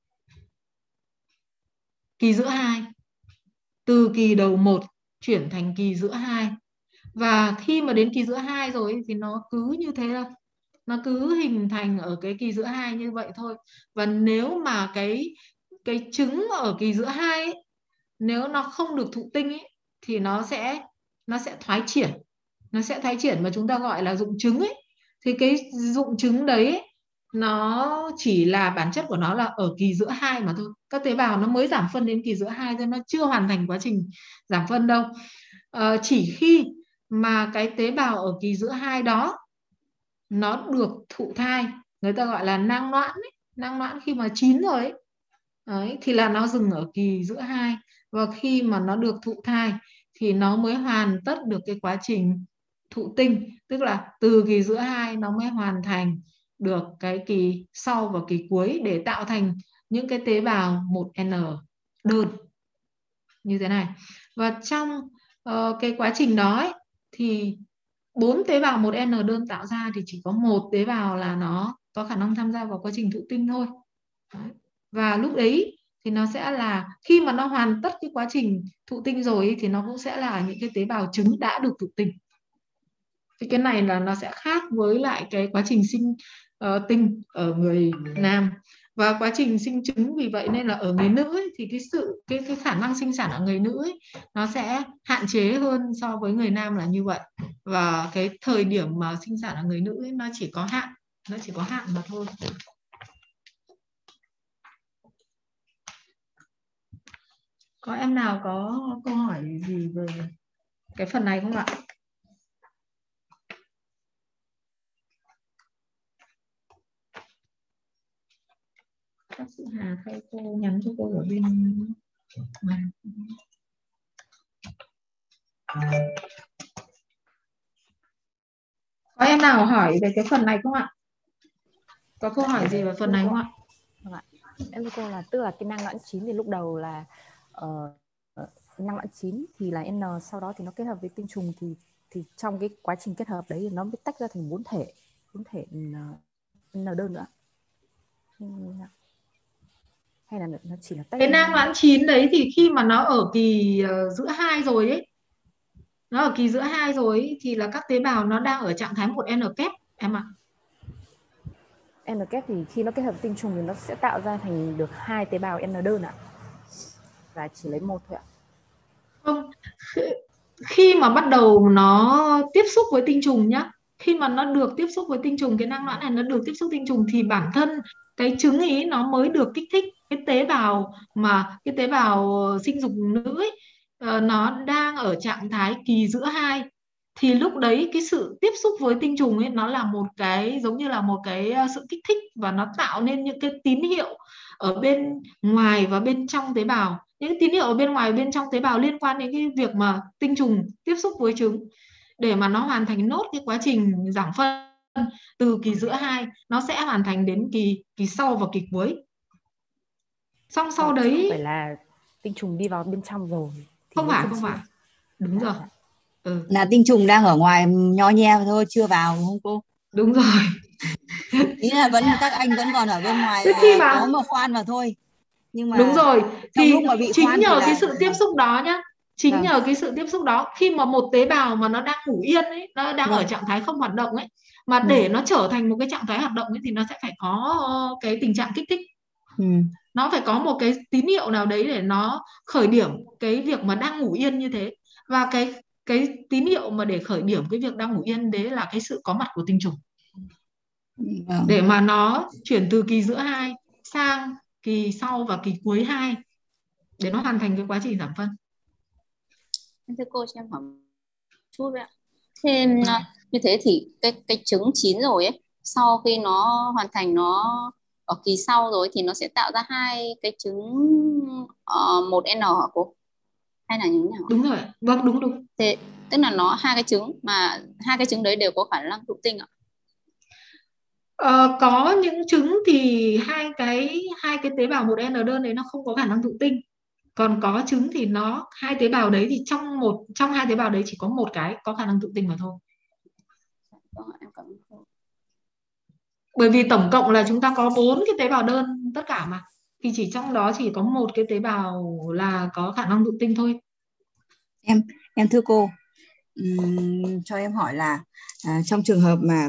kỳ giữa 2, từ kỳ đầu 1 chuyển thành kỳ giữa 2. Và khi mà đến kỳ giữa 2 rồi thì nó cứ như thế thôi. Nó cứ hình thành ở cái kỳ giữa 2 như vậy thôi. Và nếu mà cái trứng ở kỳ giữa 2 ấy, nếu nó không được thụ tinh ấy, thì nó sẽ thoái triển. Nó sẽ thoái triển mà chúng ta gọi là rụng trứng ấy. Thì cái rụng trứng đấy ấy, nó chỉ là bản chất của nó là ở kỳ giữa 2 mà thôi. Các tế bào nó mới giảm phân đến kỳ giữa 2 thôi, nó chưa hoàn thành quá trình giảm phân đâu. Chỉ khi mà cái tế bào ở kỳ giữa 2 đó nó được thụ thai, người ta gọi là nang noãn ấy. Nang noãn khi mà chín rồi ấy, đấy, thì là nó dừng ở kỳ giữa 2. Và khi mà nó được thụ thai thì nó mới hoàn tất được cái quá trình thụ tinh. Tức là từ kỳ giữa 2 nó mới hoàn thành được cái kỳ sau và kỳ cuối để tạo thành những cái tế bào 1N đơn như thế này. Và trong cái quá trình đó ấy, thì 4 tế bào 1N đơn tạo ra thì chỉ có 1 tế bào là nó có khả năng tham gia vào quá trình thụ tinh thôi. Đấy. Và lúc đấy thì nó sẽ là khi mà nó hoàn tất cái quá trình thụ tinh rồi ấy, thì nó cũng sẽ là những cái tế bào trứng đã được thụ tinh. Thì cái này là nó sẽ khác với lại cái quá trình sinh tinh ở người nam. Và quá trình sinh trứng vì vậy nên là ở người nữ ấy, thì cái khả năng sinh sản ở người nữ ấy, nó sẽ hạn chế hơn so với người nam là như vậy. Và cái thời điểm mà sinh sản ở người nữ ấy, nó chỉ có hạn mà thôi. Có em nào có câu hỏi gì về cái phần này không ạ? Bác sĩ Hà thay cô nhắn cho cô ở bên có em nào hỏi về cái phần này không ạ? Có câu hỏi gì về phần này không ạ? Vâng ạ. Em thưa cô là tức là cái nang noãn chín thì lúc đầu là nang noãn chín thì là N, sau đó thì nó kết hợp với tinh trùng thì trong cái quá trình kết hợp đấy thì nó mới tách ra thành 4 thể N đơn nữa. Hay là nó chỉ là tách cái nang noãn chín đấy thì khi mà nó ở kỳ giữa 2 rồi ấy nó ở kỳ giữa 2 rồi ý, thì là các tế bào nó đang ở trạng thái 1N kép em ạ. N kép thì khi nó kết hợp tinh trùng thì nó sẽ tạo ra thành được 2 tế bào N đơn ạ. Và chỉ lấy một thôi ạ. Không, khi mà bắt đầu nó tiếp xúc với tinh trùng nhá, khi mà nó được tiếp xúc với tinh trùng, cái nang nõn này nó được tiếp xúc tinh trùng thì bản thân cái trứng ý nó mới được kích thích. Cái tế bào sinh dục nữ ấy, nó đang ở trạng thái kỳ giữa 2 thì lúc đấy cái sự tiếp xúc với tinh trùng ấy nó là một cái giống như là một cái sự kích thích, và nó tạo nên những cái tín hiệu ở bên ngoài và bên trong tế bào. Những tín hiệu ở bên ngoài và bên trong tế bào liên quan đến cái việc mà tinh trùng tiếp xúc với trứng để mà nó hoàn thành nốt cái quá trình giảm phân từ kỳ giữa 2, nó sẽ hoàn thành đến kỳ sau và kỳ cuối. Xong sau Chứ đấy không phải là tinh trùng đi vào bên trong rồi thì không mới phải phân không chia. phải đúng rồi. Là tinh trùng đang ở ngoài nho nhe thôi, chưa vào đúng không cô? Đúng rồi. Ý là các anh vẫn còn ở bên ngoài Thế khi mà có mà khoan vào thôi. Nhưng mà đúng rồi, trong thì lúc mà bị chính khoan nhờ thì cái sự tiếp xúc đó nhá, chính Vâng. nhờ cái sự tiếp xúc đó, khi mà một tế bào mà nó đang ngủ yên ấy, nó đang Vâng. ở trạng thái không hoạt động ấy, mà để nó trở thành một cái trạng thái hoạt động ấy thì nó sẽ phải có cái tình trạng kích thích. Nó phải có một cái tín hiệu nào đấy để nó khởi điểm cái việc mà đang ngủ yên như thế. Và cái tín hiệu mà để khởi điểm cái việc đang ngủ yên đấy là cái sự có mặt của tinh trùng. Vâng. Để mà nó chuyển từ kỳ giữa 2 sang kỳ sau và kỳ cuối 2 để nó hoàn thành cái quá trình giảm phân. Thưa cô cho em hỏi chút vậy ạ. Thêm như thế thì cái trứng chín rồi ấy, sau khi nó hoàn thành nó ở kỳ sau rồi thì nó sẽ tạo ra 2 cái trứng 1N hả cô? Hay là như thế nào? Đúng rồi, vâng đúng. Thế tức là nó 2 cái trứng mà 2 cái trứng đấy đều có khả năng thụ tinh ạ? Có những trứng thì hai cái tế bào 1N đơn đấy nó không có khả năng thụ tinh. Còn có trứng thì nó 2 tế bào đấy thì trong 2 tế bào đấy chỉ có một cái có khả năng thụ tinh mà thôi. Em cảm ơn cô. Bởi vì tổng cộng là chúng ta có 4 cái tế bào đơn tất cả mà, thì chỉ trong đó chỉ có một cái tế bào là có khả năng thụ tinh thôi. Em thưa cô, cho em hỏi là trong trường hợp mà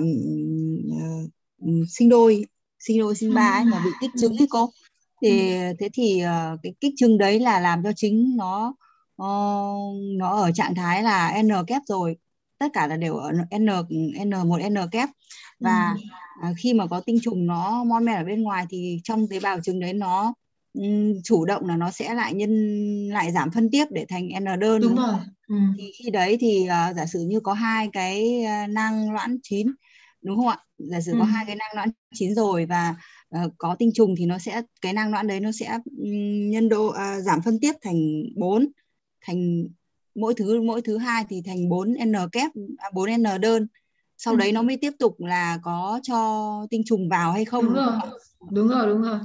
sinh đôi sinh ba ấy mà bị kích trứng ấy cô, thì thế thì cái kích trứng đấy là làm cho trứng nó ở trạng thái là N kép rồi, tất cả là đều ở N1N kép, và khi mà có tinh trùng nó mon men ở bên ngoài thì trong tế bào trứng đấy nó chủ động là nó sẽ lại giảm phân tiếp để thành N đơn. Đúng rồi. Thì khi đấy thì giả sử như có 2 cái nang loãng chín đúng không ạ? Giả sử có 2 cái nang loãng chín rồi và có tinh trùng thì nó sẽ, cái nang loãng đấy nó sẽ nhân đô giảm phân tiếp thành 4, thành mỗi thứ 2 thì thành 4N kép, 4N đơn. Sau đấy nó mới tiếp tục là có cho tinh trùng vào hay không. Đúng rồi.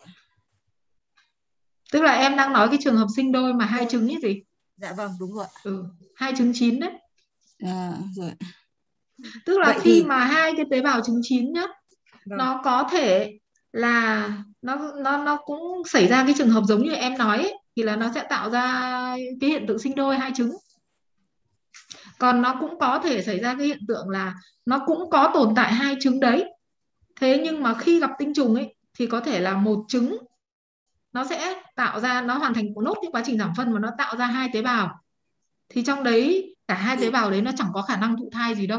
Tức là em đang nói cái trường hợp sinh đôi mà 2 trứng ấy gì? Dạ vâng, đúng rồi. 2 trứng chín đấy. Rồi. Tức là vậy khi mà 2 cái tế bào trứng chín nhá, Vâng. nó có thể là nó cũng xảy ra cái trường hợp giống như em nói ấy, thì là nó sẽ tạo ra cái hiện tượng sinh đôi 2 trứng. Còn nó cũng có thể xảy ra cái hiện tượng là nó cũng có tồn tại 2 trứng đấy. Thế nhưng mà khi gặp tinh trùng ấy thì có thể là một trứng nó sẽ tạo ra, nó hoàn thành nốt cái quá trình giảm phân mà nó tạo ra 2 tế bào. Thì trong đấy cả 2 tế bào đấy nó chẳng có khả năng thụ thai gì đâu.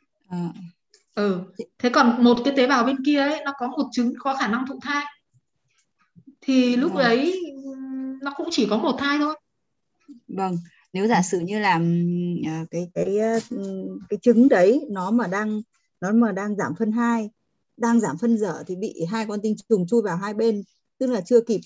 Thế còn một cái tế bào bên kia ấy, nó có một trứng có khả năng thụ thai. Thì lúc đấy nó cũng chỉ có một thai thôi. Vâng, nếu giả sử như là cái trứng đấy nó mà đang giảm phân 2, đang giảm phân dở thì bị 2 con tinh trùng chui vào hai bên, tức là chưa kịp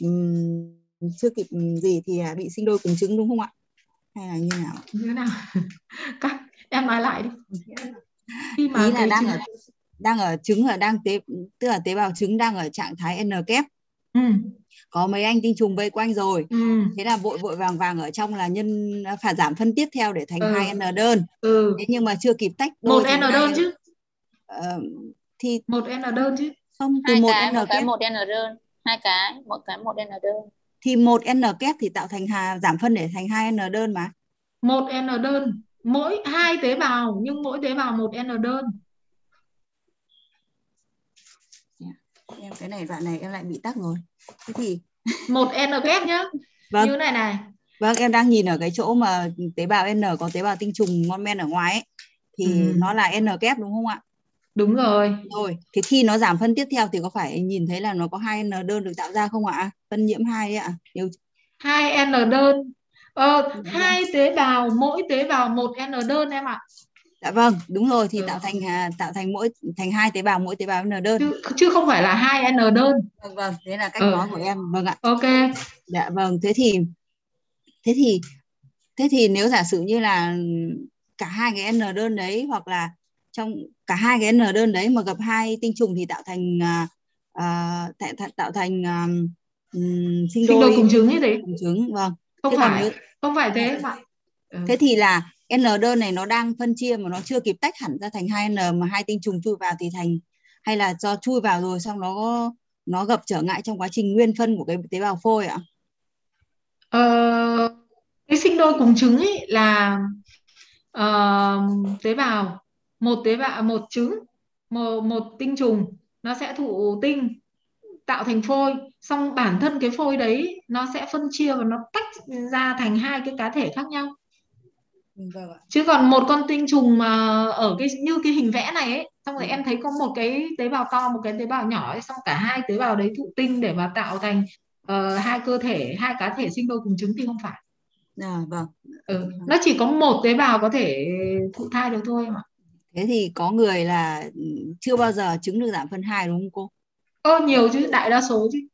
gì thì bị sinh đôi cùng trứng đúng không ạ? Hay là như nào? Như thế nào? Các em nói lại đi. Khi mà ý là đang ở trứng là tức là tế bào trứng đang ở trạng thái N kép. Có mấy anh tinh trùng vây quanh rồi. Thế là vội vàng ở trong là phải giảm phân tiếp theo để thành 2N đơn. Thế nhưng mà chưa kịp tách đôi. 1N đơn chứ. Thì 1N đơn chứ. Không, từ 1N cái kép. 1N đơn, một cái 1N đơn. Thì 1N kép thì tạo thành giảm phân để thành 2N đơn mà. 1N đơn mỗi 2 tế bào nhưng mỗi tế bào một N đơn. Em cái này đoạn này em lại bị tắc rồi. Thế thì Một N kép nhá. vâng. Như này này. Vâng, em đang nhìn ở cái chỗ mà tế bào N có tế bào tinh trùng ngon men ở ngoài ấy, thì nó là N kép đúng không ạ? Đúng rồi. Rồi, thế khi nó giảm phân tiếp theo thì có phải nhìn thấy là nó có 2 N đơn được tạo ra không ạ? Phân nhiễm 2 ấy ạ. 2 N đơn. 2 tế bào, mỗi tế bào một N đơn em ạ. Dạ vâng, đúng rồi, thì tạo thành mỗi thành 2 tế bào, mỗi tế bào N đơn. Chứ không phải là 2 N đơn. Vâng vâng, thế là cách nói của em. Vâng ạ. Ok. Dạ vâng, thế thì nếu giả sử như là cả 2 cái N đơn đấy, hoặc là trong cả 2 cái N đơn đấy mà gặp 2 tinh trùng thì tạo thành sinh đôi cùng trứng ấy gì? cùng trứng. Vâng. Không phải thế mà. Thế thì là N đơn này nó đang phân chia mà nó chưa kịp tách hẳn ra thành 2 N mà 2 tinh trùng chui vào thì thành, hay là do chui vào rồi xong nó gặp trở ngại trong quá trình nguyên phân của cái tế bào phôi ạ? Cái sinh đôi cùng trứng ấy là tế bào một trứng, một tinh trùng nó sẽ thụ tinh tạo thành phôi, xong bản thân cái phôi đấy nó sẽ phân chia và nó tách ra thành 2 cái cá thể khác nhau. Vâng ạ. Chứ còn một con tinh trùng mà ở như cái hình vẽ này ấy, xong rồi em thấy có một cái tế bào to, một cái tế bào nhỏ ấy, xong cả 2 tế bào đấy thụ tinh để mà tạo thành 2 cơ thể, 2 cá thể sinh đôi cùng trứng thì không phải. Vâng. Nó chỉ có một tế bào có thể thụ thai được thôi mà. Thế thì có người là chưa bao giờ trứng được dạng phân 2 đúng không cô? Nhiều chứ, đại đa số chứ.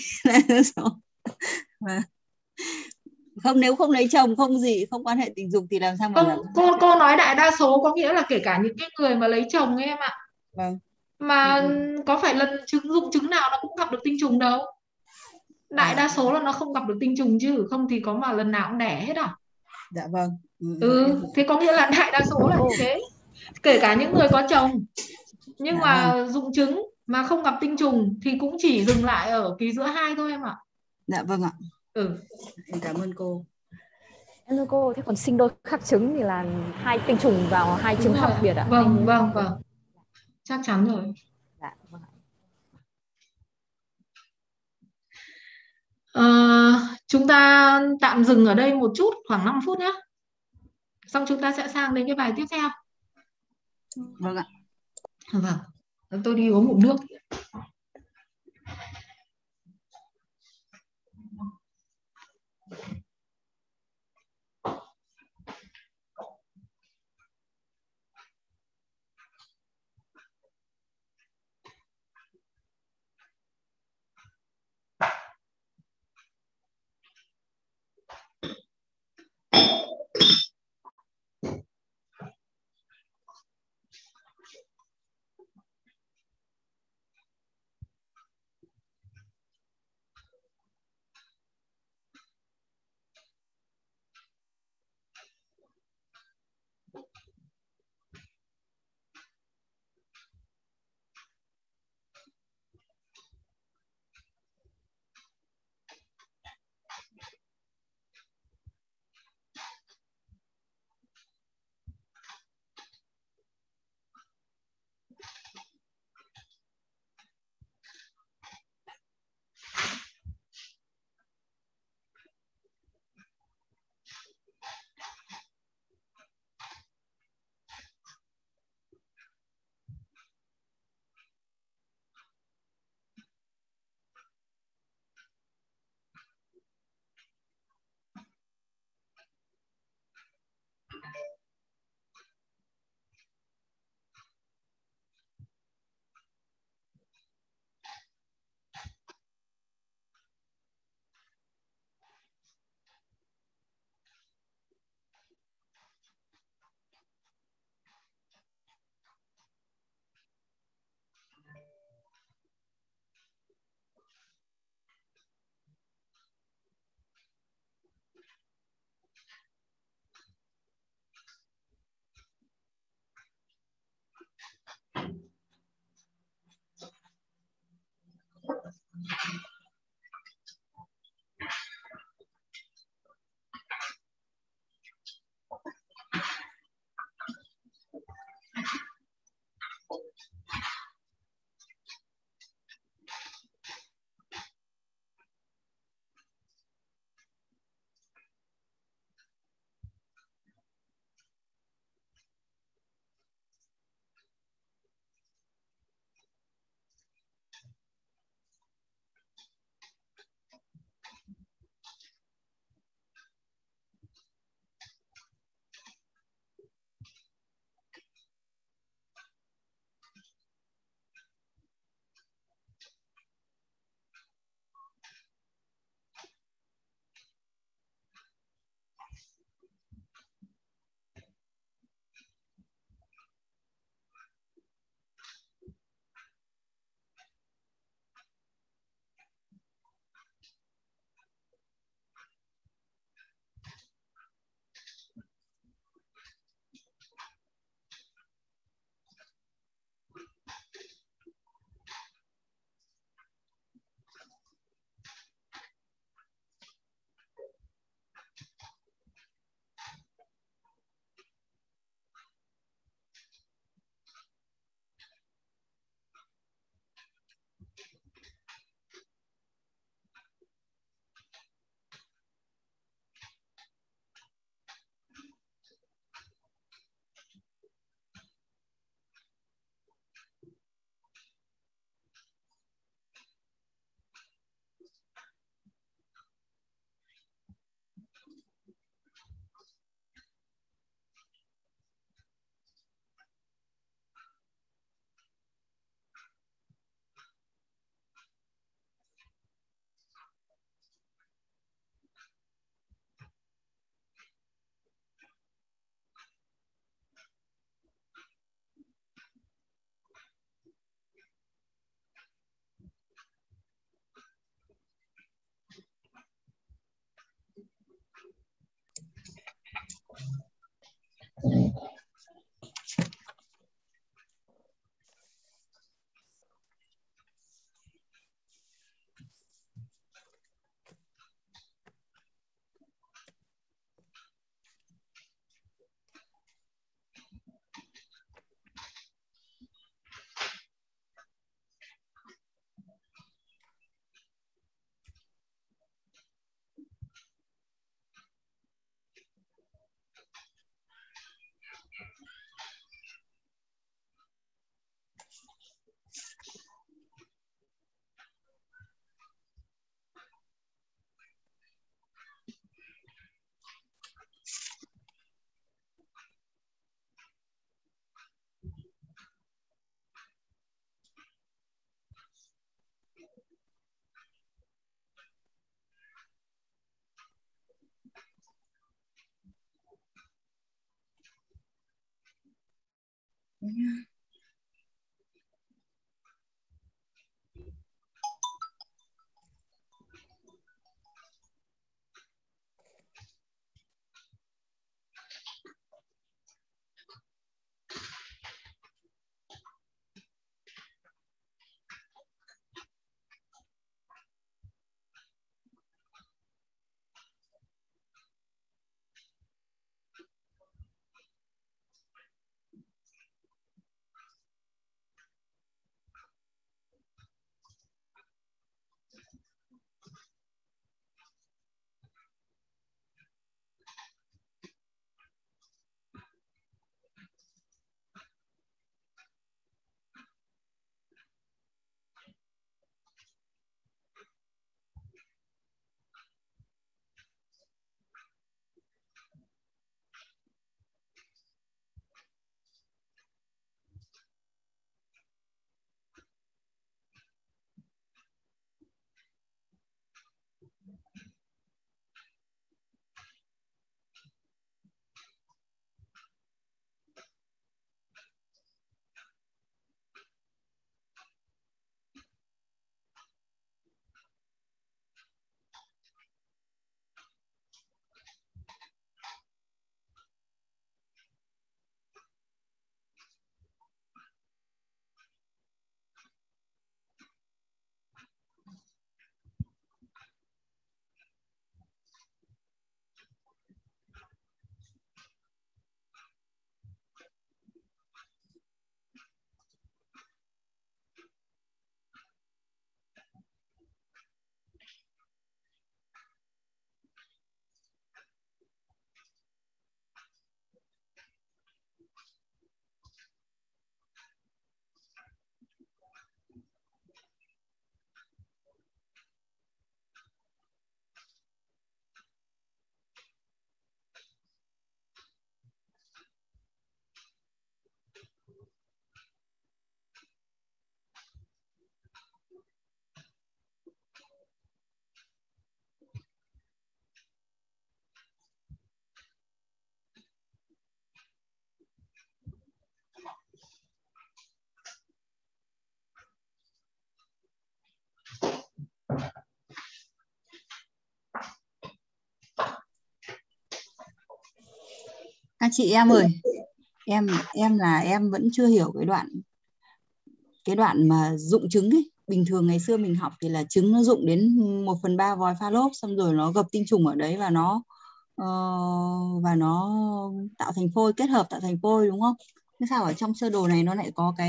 Không, nếu không lấy chồng, không gì, không quan hệ tình dục thì làm sao mà làm? Cô nói đại đa số có nghĩa là kể cả những cái người mà lấy chồng ấy em ạ. Vâng. Mà có phải lần dụng trứng nào nó cũng gặp được tinh trùng đâu. Đại đa số là nó không gặp được tinh trùng chứ, không thì có mà lần nào cũng đẻ hết à. Dạ vâng. Thế có nghĩa là đại đa số là như thế. Kể cả những người có chồng nhưng mà dụng trứng mà không gặp tinh trùng thì cũng chỉ dừng lại ở ký giữa 2 thôi em ạ. Dạ vâng ạ. Em cảm ơn cô. Em thưa cô, thế còn sinh đôi khác trứng thì là 2 tinh trùng vào 2 trứng khác biệt ạ? Vâng. Chắc chắn rồi. Dạ vâng. Chúng ta tạm dừng ở đây một chút, khoảng 5 phút nhé. Xong chúng ta sẽ sang đến cái bài tiếp theo. Vâng ạ. Vâng, tôi đi uống một nước. Các chị em ơi, em vẫn chưa hiểu cái đoạn mà dụng trứng ấy. Bình thường ngày xưa mình học thì là trứng nó dụng đến 1/3 vòi pha lốp, xong rồi nó gập tinh trùng ở đấy ờ, và nó tạo thành phôi, kết hợp tạo thành phôi, đúng không? Thế sao ở trong sơ đồ này nó lại có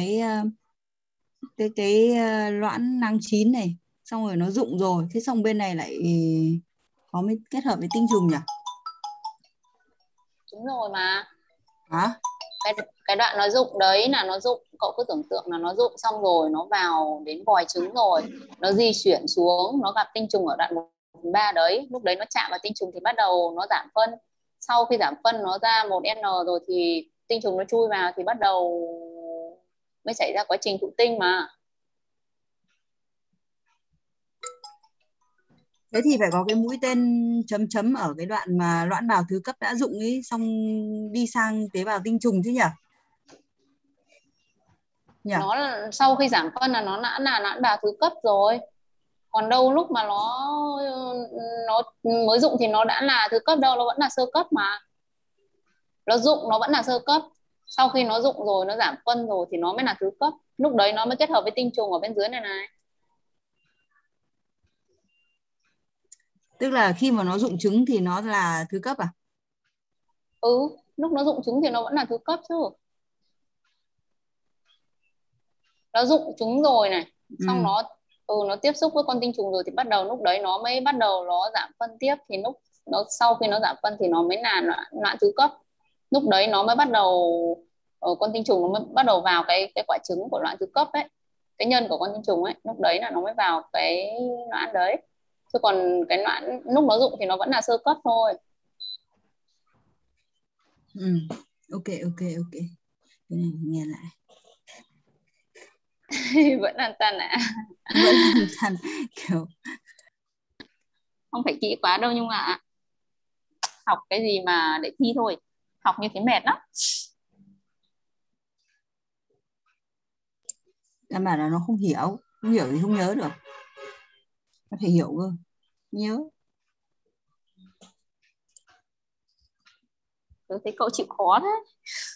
cái loãng nang chín này, xong rồi nó dụng rồi, thế xong bên này lại có mới kết hợp với tinh trùng nhỉ? Đúng rồi mà. Hả? Cái đoạn nó dụng đấy là nó dụng, cậu cứ tưởng tượng là nó dụng xong rồi nó vào đến vòi trứng rồi, nó di chuyển xuống, nó gặp tinh trùng ở đoạn 1/3 đấy, lúc đấy nó chạm vào tinh trùng thì bắt đầu nó giảm phân. Sau khi giảm phân nó ra 1N rồi thì tinh trùng nó chui vào thì bắt đầu mới xảy ra quá trình thụ tinh mà. Thế thì phải có cái mũi tên chấm chấm ở cái đoạn mà loãng bào thứ cấp đã dụng ấy, xong đi sang tế bào tinh trùng chứ nhỉ? Nó sau khi giảm phân là nó đã là loãng bào thứ cấp rồi, còn đâu lúc mà nó mới dụng thì nó đã là thứ cấp đâu, nó vẫn là sơ cấp mà. Nó dụng nó vẫn là sơ cấp, sau khi nó dụng rồi nó giảm phân rồi thì nó mới là thứ cấp, lúc đấy nó mới kết hợp với tinh trùng ở bên dưới này này. Tức là khi mà nó dụng trứng thì nó là thứ cấp à? Lúc nó dụng trứng thì nó vẫn là thứ cấp chứ. Nó dụng trứng rồi này, xong nó tiếp xúc với con tinh trùng rồi thì bắt đầu lúc đấy nó mới bắt đầu nó giảm phân tiếp, thì lúc nó sau khi nó giảm phân thì nó mới là loãng thứ cấp, lúc đấy nó mới bắt đầu con tinh trùng nó mới bắt đầu vào cái quả trứng của loãng thứ cấp ấy, cái nhân của con tinh trùng ấy, lúc đấy là nó mới vào cái loãng đấy, chứ còn cái loãng lúc nó dụng thì nó vẫn là sơ cấp thôi. Ok, cái này nghe lại. Vẫn là tan ạ. Vẫn là tan kiểu không phải kỹ quá đâu, nhưng mà học cái gì mà để thi thôi, học như thế mệt lắm. căn bản là nó không hiểu thì không nhớ được, nó phải hiểu cơ nhớ. Tôi thấy cậu chịu khó thế.